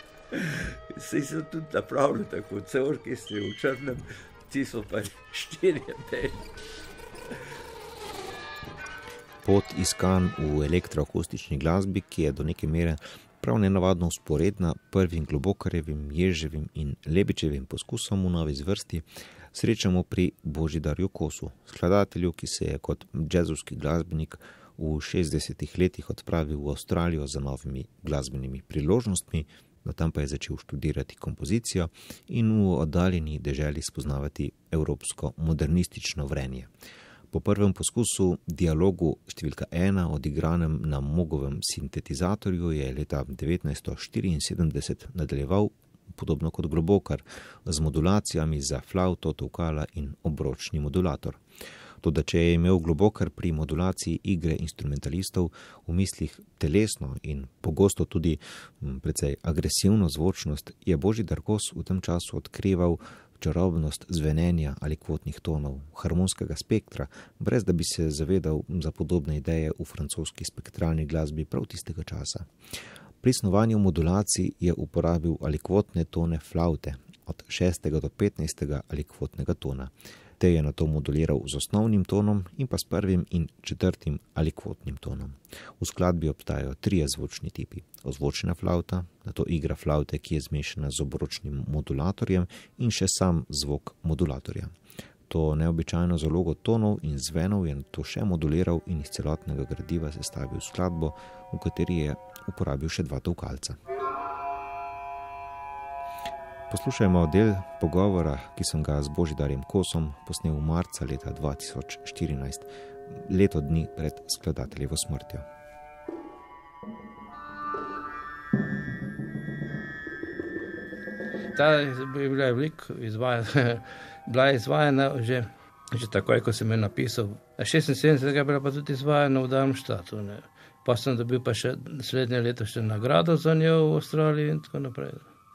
se so tudi napravili tako, cel orkester v črnem, ti so pa štirje deli. Pot iskan v elektroakustični glasbi, ki je do neke mere prav nenavadno usporedna prvim Globokarjevim, Ježevim in Lebičevim poskusom v novi zvrsti, srečamo pri Božidarju Kosu, skladatelju, ki se je kot džezovski glasbenik v šestdesetih letih odpravil v Avstralijo za novimi glasbenimi priložnostmi, no tam pa je začel študirati kompozicijo in v oddaljeni deželi spoznavati evropsko modernistično vrenje. Po prvem poskusu dialogu številka ena, odigranem na Mogovem sintetizatorju, je leta devetnajststo štiriinsedemdeset nadaljeval podobno kot Globokar, z modulacijami za flavto, tolkala in obročni modulator. Toda če je imel Globokar pri modulaciji igre instrumentalistov v mislih telesno in pogosto tudi precej agresivno zvočnost, je Božidar Kos v tem času odkrival čarobnost zvenenja ali kvotnih tonov, harmonskega spektra, brez da bi se zavedal za podobne ideje v francoski spektralni glasbi prav tistega časa. Pri snovanju modulacij je uporabil alikvotne tone flavte od šestega do petnajstega alikvotnega tona. Te je nato moduliral z osnovnim tonom in pa s prvim in četrtim alikvotnim tonom. V skladbi obstajajo trije zvočni tipi. Ozvočena flavta, nato igra flavte, ki je zmešana z obročnim modulatorjem in še sam zvok modulatorja. To neobičajno zalogo tonov in zvenov je nato še moduliral in iz celotnega gradiva sestavil skladbo, v kateri je uporabil še dva tolkalca. Poslušajmo del pogovora, ki sem ga z Božidarjem Kosom posnel marca leta dva tisoč štirinajst, leto dni pred skladateljevo smrtjo. Ta je bila veliko izvajana, bila je izvajana že, že takoj, ko sem jo napisal. šestinsedemdesetega je bila pa tudi izvajana v Darmstadtu. Ne. Pa sem dobil pa še slednje leto še nagrado za njo v Avstraliji in tako naprej.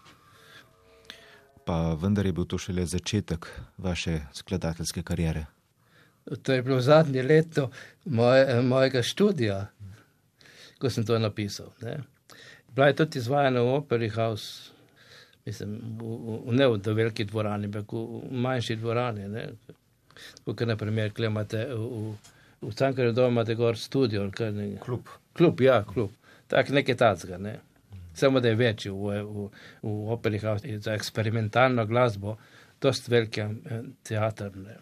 Pa vendar je bil to šele začetek vaše skladateljske kariere. To je bilo zadnje leto moje, mojega študija, ko sem to napisal. Ne. Bila je tudi izvajana v Opera House, mislim, v, v, ne v veliki dvorani, ampak v, v manjši dvorani. Ne. Tukaj, na primer, kle imate v, v Cankarjevem domu imate gor studio. Klub. Klub, ja, klub. Tak nekaj tacga, ne. Samo da je večji v, v, v Opera House za eksperimentalno glasbo, dost veliki teater. Ne.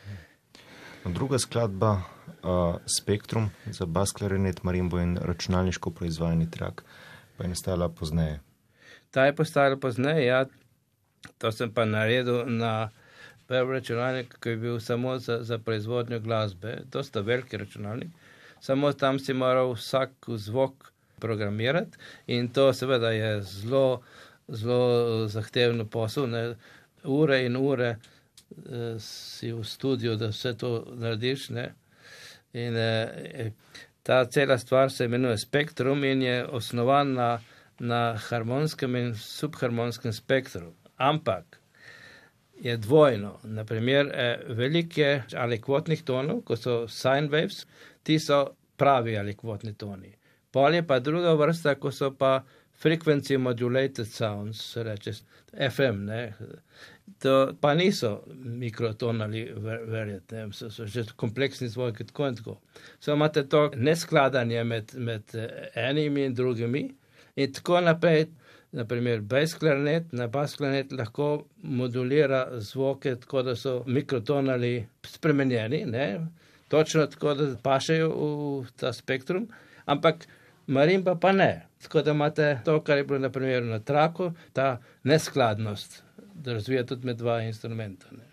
Druga skladba, uh, Spektrum za bas klarinet, marimbo in računalniško proizvajani trak, pa je nastala pozneje. Ta je postala pozneje, ja. To sem pa naredil na prvi računalnik, ki je bil samo za, za proizvodnjo glasbe, dosta veliki računalnik. Samo tam si moral vsak zvok programirati in to seveda je zelo, zelo zahtevno posel, ne. Ure in ure eh, si v studiu, da vse to narediš, ne. In eh, ta cela stvar se imenuje Spektrum in je osnovan na, na harmonskem in subharmonskem spektru. Ampak je dvojno. Naprimer, eh, velike alikvotnih tonov, ko so sine waves, ti so pravi alikvotni toni. Pol je pa druga vrsta, ko so pa frequency modulated sounds, se reče F M, ne. To pa niso mikrotonali verjetno, so, so že kompleksni zvoki, tako in tako. So imate to neskladanje med, med enimi in drugimi in tako naprej. Naprimer, bass klarinet, na bas klarinet lahko modulira zvoke tako, da so mikrotonali spremenjeni, ne. Točno tako, da pašejo v ta spektrum, ampak marimba pa ne. Tako da imate to, kar je bilo na primeru na traku, ta neskladnost, da razvija tudi med dva instrumenta. Ne,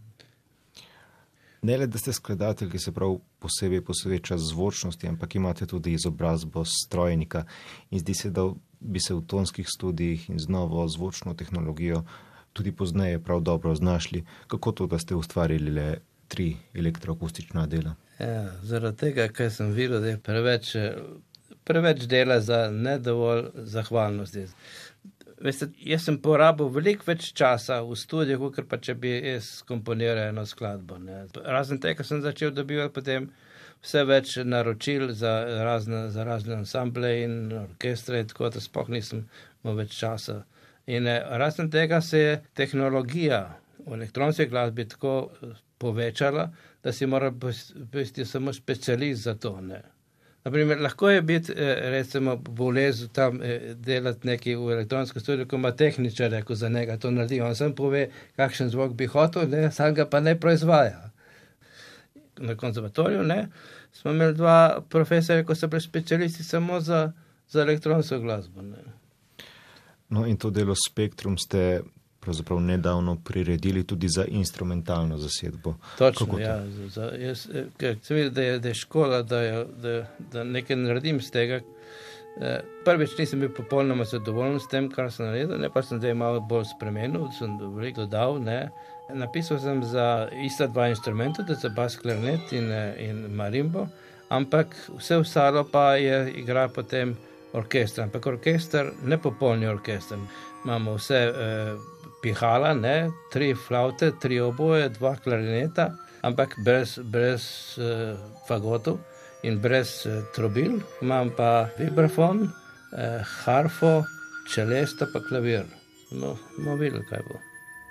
ne le, da ste skladatelj, ki se prav posebej posveča zvočnosti, ampak imate tudi izobrazbo strojnika in zdi se, da bi se v tonskih studijih in z novo zvočno tehnologijo tudi pozneje prav dobro znašli. Kako to, da ste ustvarili le tri elektroakustična dela? Ja, zaradi tega, ker sem videl, da je preveč, preveč dela za nedovolj zahvalnosti. Veste, jaz sem porabil veliko več časa v studiju, kot pa če bi jaz komponiral eno skladbo. Ne. Razen tega sem začel dobivati potem vse več naročil za razne, za razne ansamble in orkestre, tako da sploh nisem imel več časa. In razen tega se je tehnologija v elektronski glasbi tako povečala, da si mora biti samo specialist za to. Ne. Naprimer, lahko je biti, recimo, bolezu tam delati nekaj v elektronsko studio, ko ima tehničar, ko za njega to naredi. On sam pove, kakšen zvok bi hotel, ne, sam ga pa ne proizvaja. Na konzervatoriju, ne, smo imeli dva profesorja, ko so bili specialisti samo za, za elektronsko glasbo. Ne. No in to delo Spektrum ste pravzaprav nedavno priredili tudi za instrumentalno zasedbo. Točno, ja. Za, jaz, ker sem videl, da je, da je škola, da, je, da, da nekaj naredim z tega. Prvič nisem bil popolnoma zadovoljen s tem, kar sem naredil, ne, pa sem zdaj malo bolj spremenil, sem veliko dodal, ne. Napisal sem za ista dva instrumenta, da za bas klarinet in, in marimbo, ampak vse ostalo pa je igra potem orkester. Ampak orkester, ne popolni orkester. Imamo vse eh, pihala, ne, tri flaute, tri oboje, dva klarineta, ampak brez, brez eh, fagotov in brez eh, trobil. Imam pa vibrafon, eh, harfo, čelesto pa klavir. No, bomo videli, kaj bo.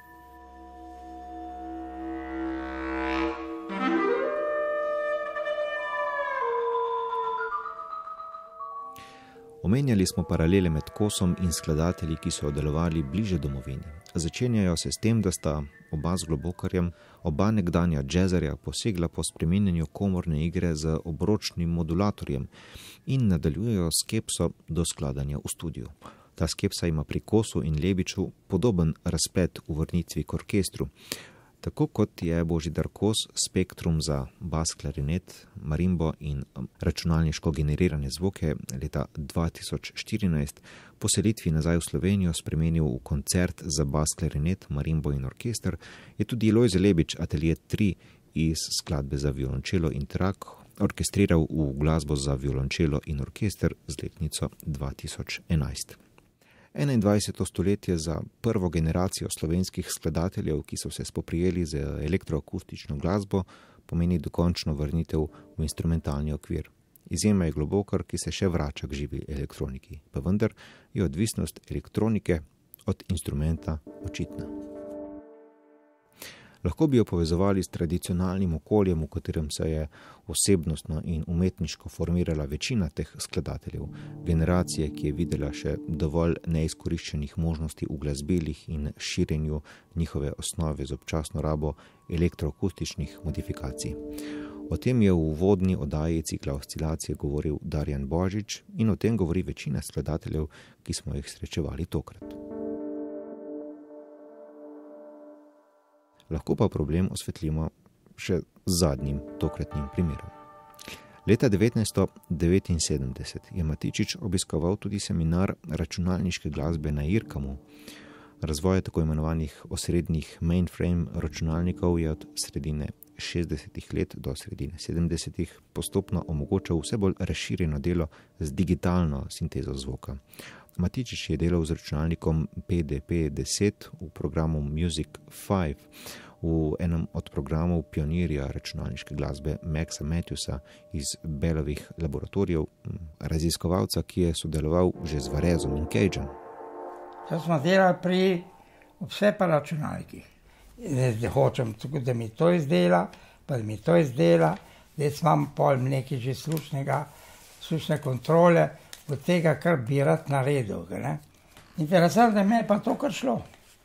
Omenjali smo paralele med Kosom in skladatelji, ki so delovali bliže domovini. Začenjajo se s tem, da sta oba z Globokarjem, oba nekdanja džezerja posegla po spreminjanju komorne igre z obročnim modulatorjem in nadaljujejo skepso do skladanja v studiu. Ta skepsa ima pri Kosu in Lebiču podoben razplet v vrnitvi k orkestru. Tako kot je Božidar Kos spektrum za bas klarinet, marimbo in računalniško generirane zvoke leta dva tisoč štirinajst po selitvi nazaj v Slovenijo spremenil v koncert za bas klarinet, marimbo in orkester, je tudi Lojze Lebič Atelier tri iz skladbe za violončelo in trak orkestriral v glasbo za violončelo in orkester z letnico dva tisoč enajst. enaindvajseto stoletje za prvo generacijo slovenskih skladateljev, ki so se spoprijeli z elektroakustično glasbo, pomeni dokončno vrnitev v instrumentalni okvir. Izjema je Globokar, ki se še vrača k živi elektroniki, pa vendar je odvisnost elektronike od instrumenta očitna. Lahko bi jo povezovali s tradicionalnim okoljem, v katerem se je osebnostno in umetniško formirala večina teh skladateljev, generacije, ki je videla še dovolj neizkoriščenih možnosti v glasbelih in širjenju njihove osnove z občasno rabo elektroakustičnih modifikacij. O tem je v uvodni oddaji cikla Oscilacije govoril Darjan Božič in o tem govori večina skladateljev, ki smo jih srečevali tokrat. Lahko pa problem osvetlimo še z zadnjim tokratnim primerom. Leta devetnajststo devetinsedemdeset je Matičič obiskoval tudi seminar računalniške glasbe na IRCAM-u. Razvoj tako imenovanih osrednjih mainframe računalnikov je od sredine šestdesetih let do sredine sedemdesetih postopno omogočal vse bolj razširjeno delo z digitalno sintezo zvoka. Matičič je delal z računalnikom P D P deset v programu Music pet, v enem od programov pionirja računalniške glasbe Maxa Matthewsa iz Bellovih laboratorijev, raziskovalca, ki je sodeloval že z Varezom in Cageom. To smo delali pri vse pa računalnikih. Da hočem, da mi to izdela, pa da mi to izdela, da imam pol nekaj že slušnega, slušne kontrole, od tega, kar bi rad naredil. Ne? Interesantno, da me je pa to kar šlo.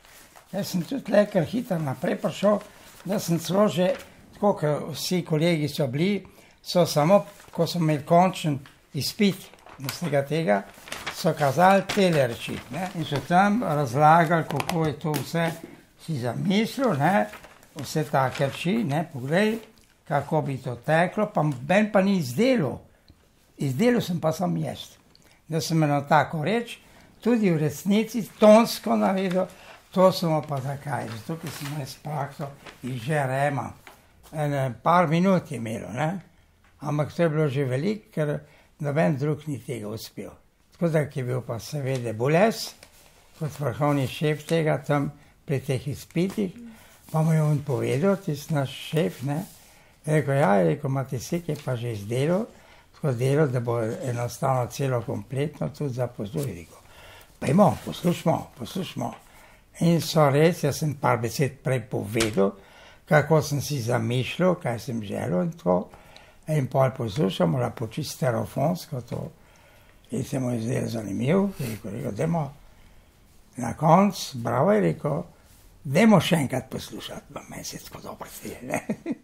Jaz sem tudi le kar hitro naprej prišel, da sem celo že, tako kot vsi kolegi so bili, so samo, ko so imeli končen izpit z tega tega, so kazali tele reči. Ne? In so tam razlagali, kako je to vse si zamislil, ne? Vse take reči, ne, poglej, kako bi to teklo, pa ben pa ni izdelal. Izdelal sem pa sam jaz. Da sem eno tako reč, tudi v resnici tonsko naredil, to samo pa zakaj, zato ker sem jaz prakso iz že rema. En par minut je imelo, ne? Ampak to je bilo že veliko, ker noben drug ni tega uspel. Tako da je bil pa seveda Boles, kot vrhovni šef tega tam pri teh izpitih, pa mu je on povedal, tisti naš šef, ne? Rekel, ja, je rekel, Matisek je pa že izdelal, tako delo, da bo enostavno celo kompletno tudi za pozorniku. Pejmo, poslušmo, poslušmo. In so res, jaz sem par besed prej povedal, kako sem si zamišljal, kaj sem želel in tako. In pol poslušamo, lepo čisto stereofonsko to. In se mu je zdaj zanimiv, rekel, rekel, dajmo na konc, bravo je rekel, dajmo še enkrat poslušati, pa meni se tako dobro zdi, ne.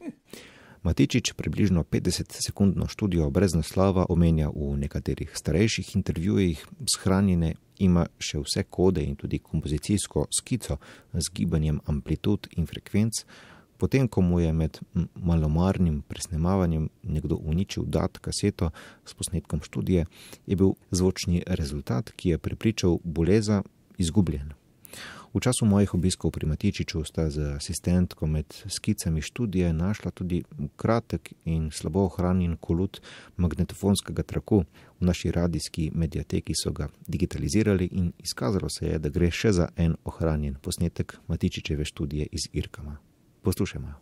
Matičič približno petdesetsekundno študijo brez naslova omenja v nekaterih starejših intervjujih, shranjene ima še vse kode in tudi kompozicijsko skico z gibanjem amplitud in frekvenc, potem ko mu je med malomarnim presnemavanjem nekdo uničil dat kaseto s posnetkom študije, je bil zvočni rezultat, ki je prepričal Boleza, izgubljen. V času mojih obiskov pri Matičiču sta z asistentko med skicami študije našla tudi kratek in slabo ohranjen kolut magnetofonskega traku. V naši radijski mediateki so ga digitalizirali in izkazalo se je, da gre še za en ohranjen posnetek Matičičeve študije iz IRCAM-a. Poslušajmo.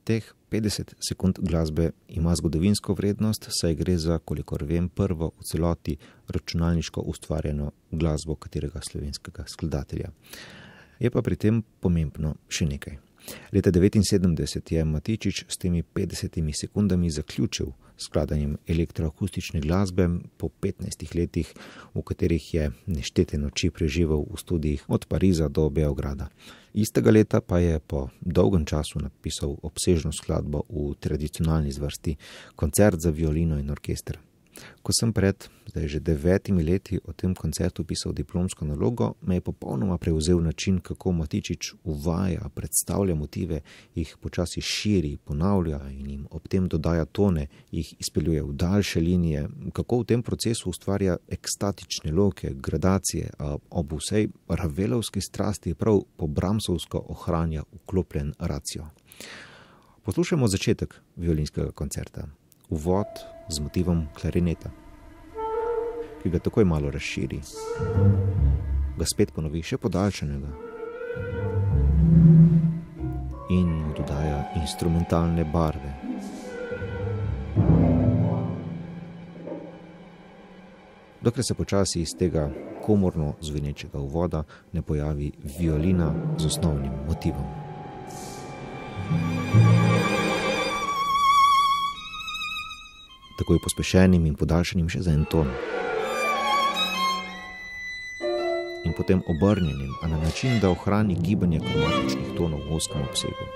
Teh petdeset sekund glasbe ima zgodovinsko vrednost, saj gre za, kolikor vem, prvo v celoti računalniško ustvarjeno glasbo katerega slovenskega skladatelja. Je pa pri tem pomembno še nekaj. Leta devetinsedemdeset je Matičič s temi petdesetimi sekundami zaključil skladanjem elektroakustične glasbe po petnajstih letih, v katerih je neštete noči preživel v studijih od Pariza do Beograda. Istega leta pa je po dolgem času napisal obsežno skladbo v tradicionalni zvrsti Koncert za violino in orkester. Ko sem pred zdaj že devetimi leti o tem koncertu pisal diplomsko nalogo, me je popolnoma prevzel način, kako Matičič uvaja, predstavlja motive, jih počasi širi, ponavlja in jim ob tem dodaja tone, jih izpeljuje v daljše linije, kako v tem procesu ustvarja ekstatične loke, gradacije, a ob vsej ravelovski strasti prav po Brahmsovsko ohranja vklopljen racio. Poslušajmo začetek violinskega koncerta. Uvod z motivom klarineta, ki ga takoj malo razširi, ga spet ponovi še podaljšanega in mu dodaja instrumentalne barve. Dokler se počasi iz tega komorno zvenečega uvoda ne pojavi violina z osnovnim motivom. Takoj pospešenim in podaljšanim še za en ton. In potem obrnjenim, a na način, da ohrani gibanje kromatičnih tonov v ozkem obsegu.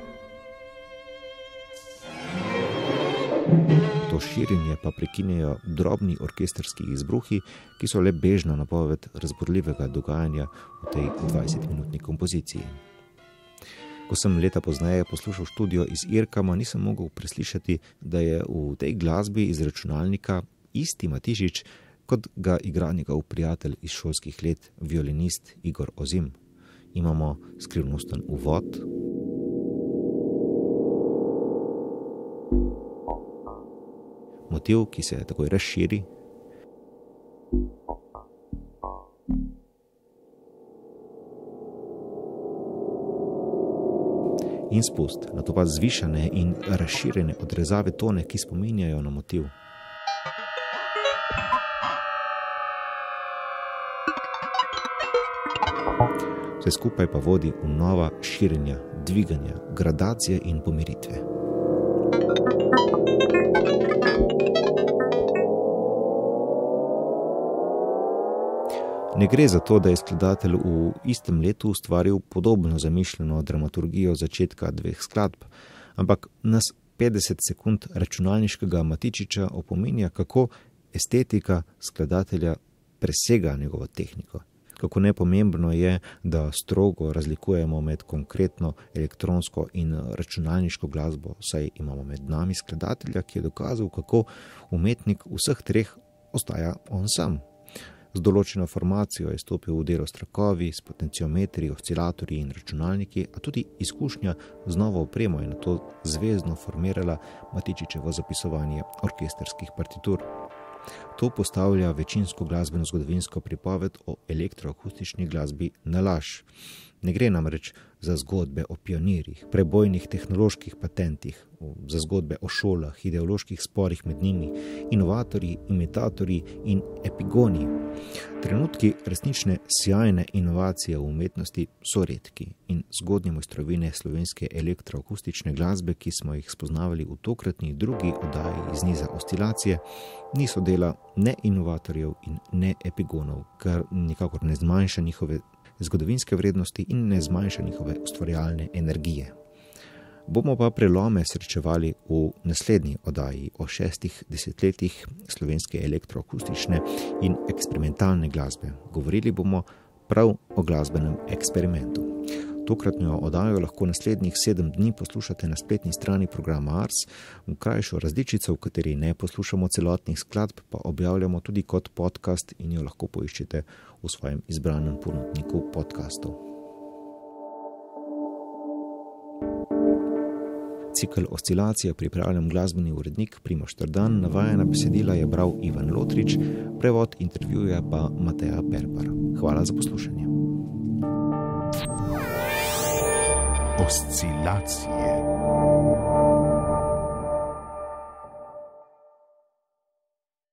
To širjenje pa prekinejo drobni orkestrski izbruhi, ki so le bežna napoved razburljivega dogajanja v tej dvajsetminutni kompoziciji. Ko sem leta pozneje poslušal študijo iz Irkama, nisem mogel preslišati, da je v tej glasbi iz računalnika isti Matičič, kot ga igra njegov prijatelj iz šolskih let, violinist Igor Ozim. Imamo skrivnosten uvod, motiv, ki se takoj razširi, in spust, nato pa zvišane in razširjene odrezave tone, ki spominjajo na motiv. Vse skupaj pa vodi v nova širjenja, dviganja, gradacije in pomiritve. Ne gre za to, da je skladatelj v istem letu ustvaril podobno zamišljeno dramaturgijo začetka dveh skladb, ampak nas petdeset sekund računalniškega Matičiča opominja, kako estetika skladatelja presega njegovo tehniko. Kako nepomembno je, da strogo razlikujemo med konkretno elektronsko in računalniško glasbo, saj imamo med nami skladatelja, ki je dokazal, kako umetnik vseh treh ostaja on sam. Z določeno formacijo je stopil v delo s trakovi, s potenciometri, oscilatorji in računalniki, a tudi izkušnja z novo opremo je nato zvezno formirala Matičičevo zapisovanje orkestrskih partitur. To postavlja večinsko glasbeno zgodovinsko pripoved o elektroakustični glasbi na laž. Ne gre namreč za zgodbe o pionirjih, prebojnih tehnoloških patentih, za zgodbe o šolah, ideoloških sporih med njimi, inovatorji, imitatorji in epigoni. Trenutki resnične sjajne inovacije v umetnosti so redki in zgodnje mojstrovine slovenske elektroakustične glasbe, ki smo jih spoznavali v tokratni drugi oddaji iz niza Oscilacije, niso dela ne inovatorjev in ne epigonov, kar nikakor ne zmanjša njihove zgodovinske vrednosti in ne zmanjša njihove ustvarjalne energije. Bomo pa prelome srečevali v naslednji oddaji o šestih desetletjih slovenske elektroakustične in eksperimentalne glasbe. Govorili bomo prav o glasbenem eksperimentu. Tokratno oddajo lahko naslednjih sedem dni poslušate na spletni strani programa Ars, v krajšo različico, v kateri ne poslušamo celotnih skladb, pa objavljamo tudi kot podcast in jo lahko poiščete v svojem izbranem ponudniku podcastov. Cikel Oscilacije pripravljam glasbeni urednik Primož Trdan, navajena besedila je bral Ivan Lotrič, prevod intervjuja pa Mateja Perpar. Hvala za poslušanje. Oscilacije.